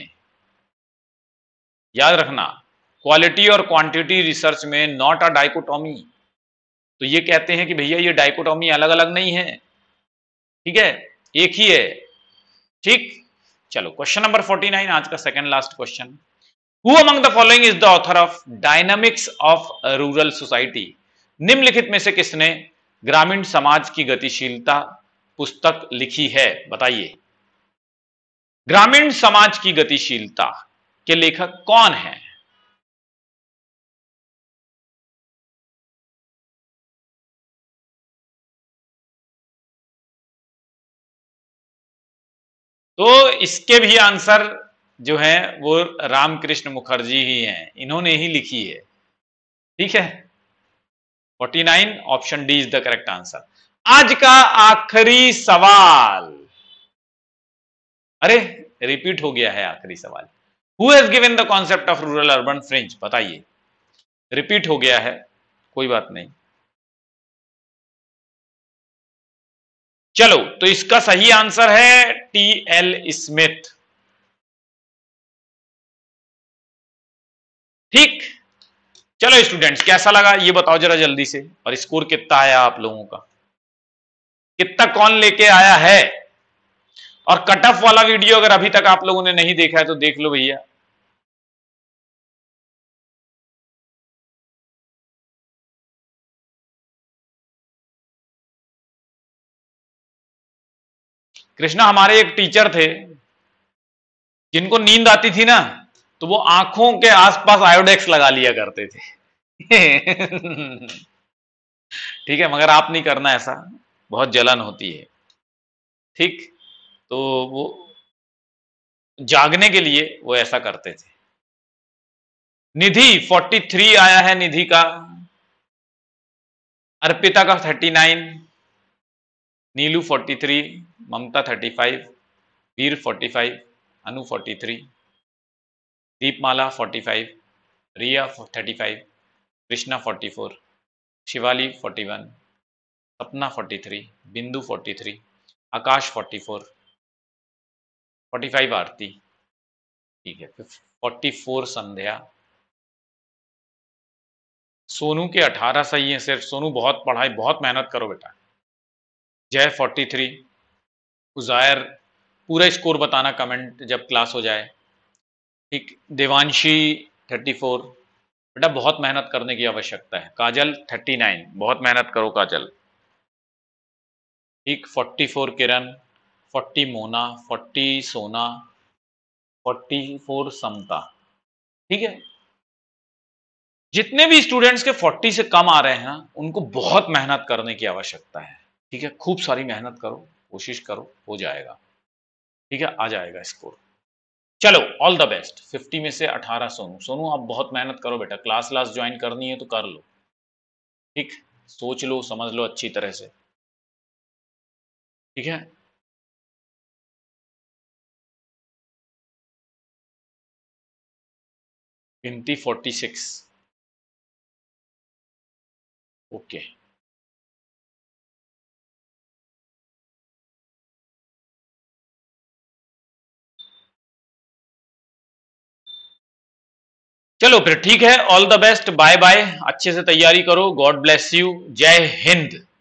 याद रखना, क्वालिटी और क्वांटिटी रिसर्च में नॉट अ डाइकोटोमी। तो ये कहते हैं कि भैया ये डाइकोटोमी अलग अलग नहीं है, ठीक है, एक ही है। ठीक, चलो क्वेश्चन नंबर फोर्टी नाइन, आज का second last question, who among the following is the author of dynamics of rural society? निम्नलिखित में से किसने ग्रामीण समाज की गतिशीलता पुस्तक लिखी है? बताइए, ग्रामीण समाज की गतिशीलता के लेखक कौन है? तो इसके भी आंसर जो है वो रामकृष्ण मुखर्जी ही हैं, इन्होंने ही लिखी है। ठीक है, forty nine, option D is the correct answer. आज का आखिरी सवाल, अरे रिपीट हो गया है आखिरी सवाल, who has given the concept of rural urban fringe? बताइए, रिपीट हो गया है, कोई बात नहीं। चलो, तो इसका सही आंसर है टी एल स्मिथ। ठीक, चलो स्टूडेंट्स, कैसा लगा ये बताओ जरा जल्दी से, और स्कोर कितना आया आप लोगों का, कितना कौन लेके आया है? और कट ऑफ वाला वीडियो अगर अभी तक आप लोगों ने नहीं देखा है तो देख लो भैया। कृष्णा, हमारे एक टीचर थे जिनको नींद आती थी ना, तो वो आंखों के आसपास आयोडेक्स लगा लिया करते थे। ठीक है, मगर आप नहीं करना ऐसा, बहुत जलन होती है। ठीक, तो वो जागने के लिए वो ऐसा करते थे। निधि फोर्टी थ्री आया है, निधि का। अर्पिता का thirty nine, Neelu forty three, Mamta thirty five, Veer forty five, Anu forty three, Deepmala forty five, Riya thirty five, Krishna forty four, Shivali forty one, Sapna forty three, Bindu forty three, Akash forty four, forty five Aarti, ठीक है, फोर्टी फोर संध्या, सोनू के अठारह सही है सिर्फ। सोनू बहुत पढ़ाई, बहुत मेहनत करो बेटा। जय फोर्टी थ्री, उजायर, पूरा स्कोर बताना कमेंट जब क्लास हो जाए। ठीक, देवांशी थर्टी फोर, बेटा बहुत मेहनत करने की आवश्यकता है। काजल थर्टी नाइन, बहुत मेहनत करो काजल। ठीक, forty four Kiran, forty Mona, forty Sona, forty four Samta. ठीक है, जितने भी स्टूडेंट्स के फोर्टी से कम आ रहे हैं ना, उनको बहुत मेहनत करने की आवश्यकता है। ठीक है, खूब सारी मेहनत करो, कोशिश करो, हो जाएगा। ठीक है, आ जाएगा स्कोर। चलो, ऑल द बेस्ट। फिफ्टी में से अठारह सोनू। सोनू आप बहुत मेहनत करो बेटा, क्लास क्लास ज्वाइन करनी है तो कर लो। ठीक, सोच लो, समझ लो अच्छी तरह से। ठीक है, गिनती फोर्टी सिक्स। ओके, चलो फिर ठीक है, all the best, bye bye, अच्छे से तैयारी करो, गॉड ब्लेस यू, जय हिंद।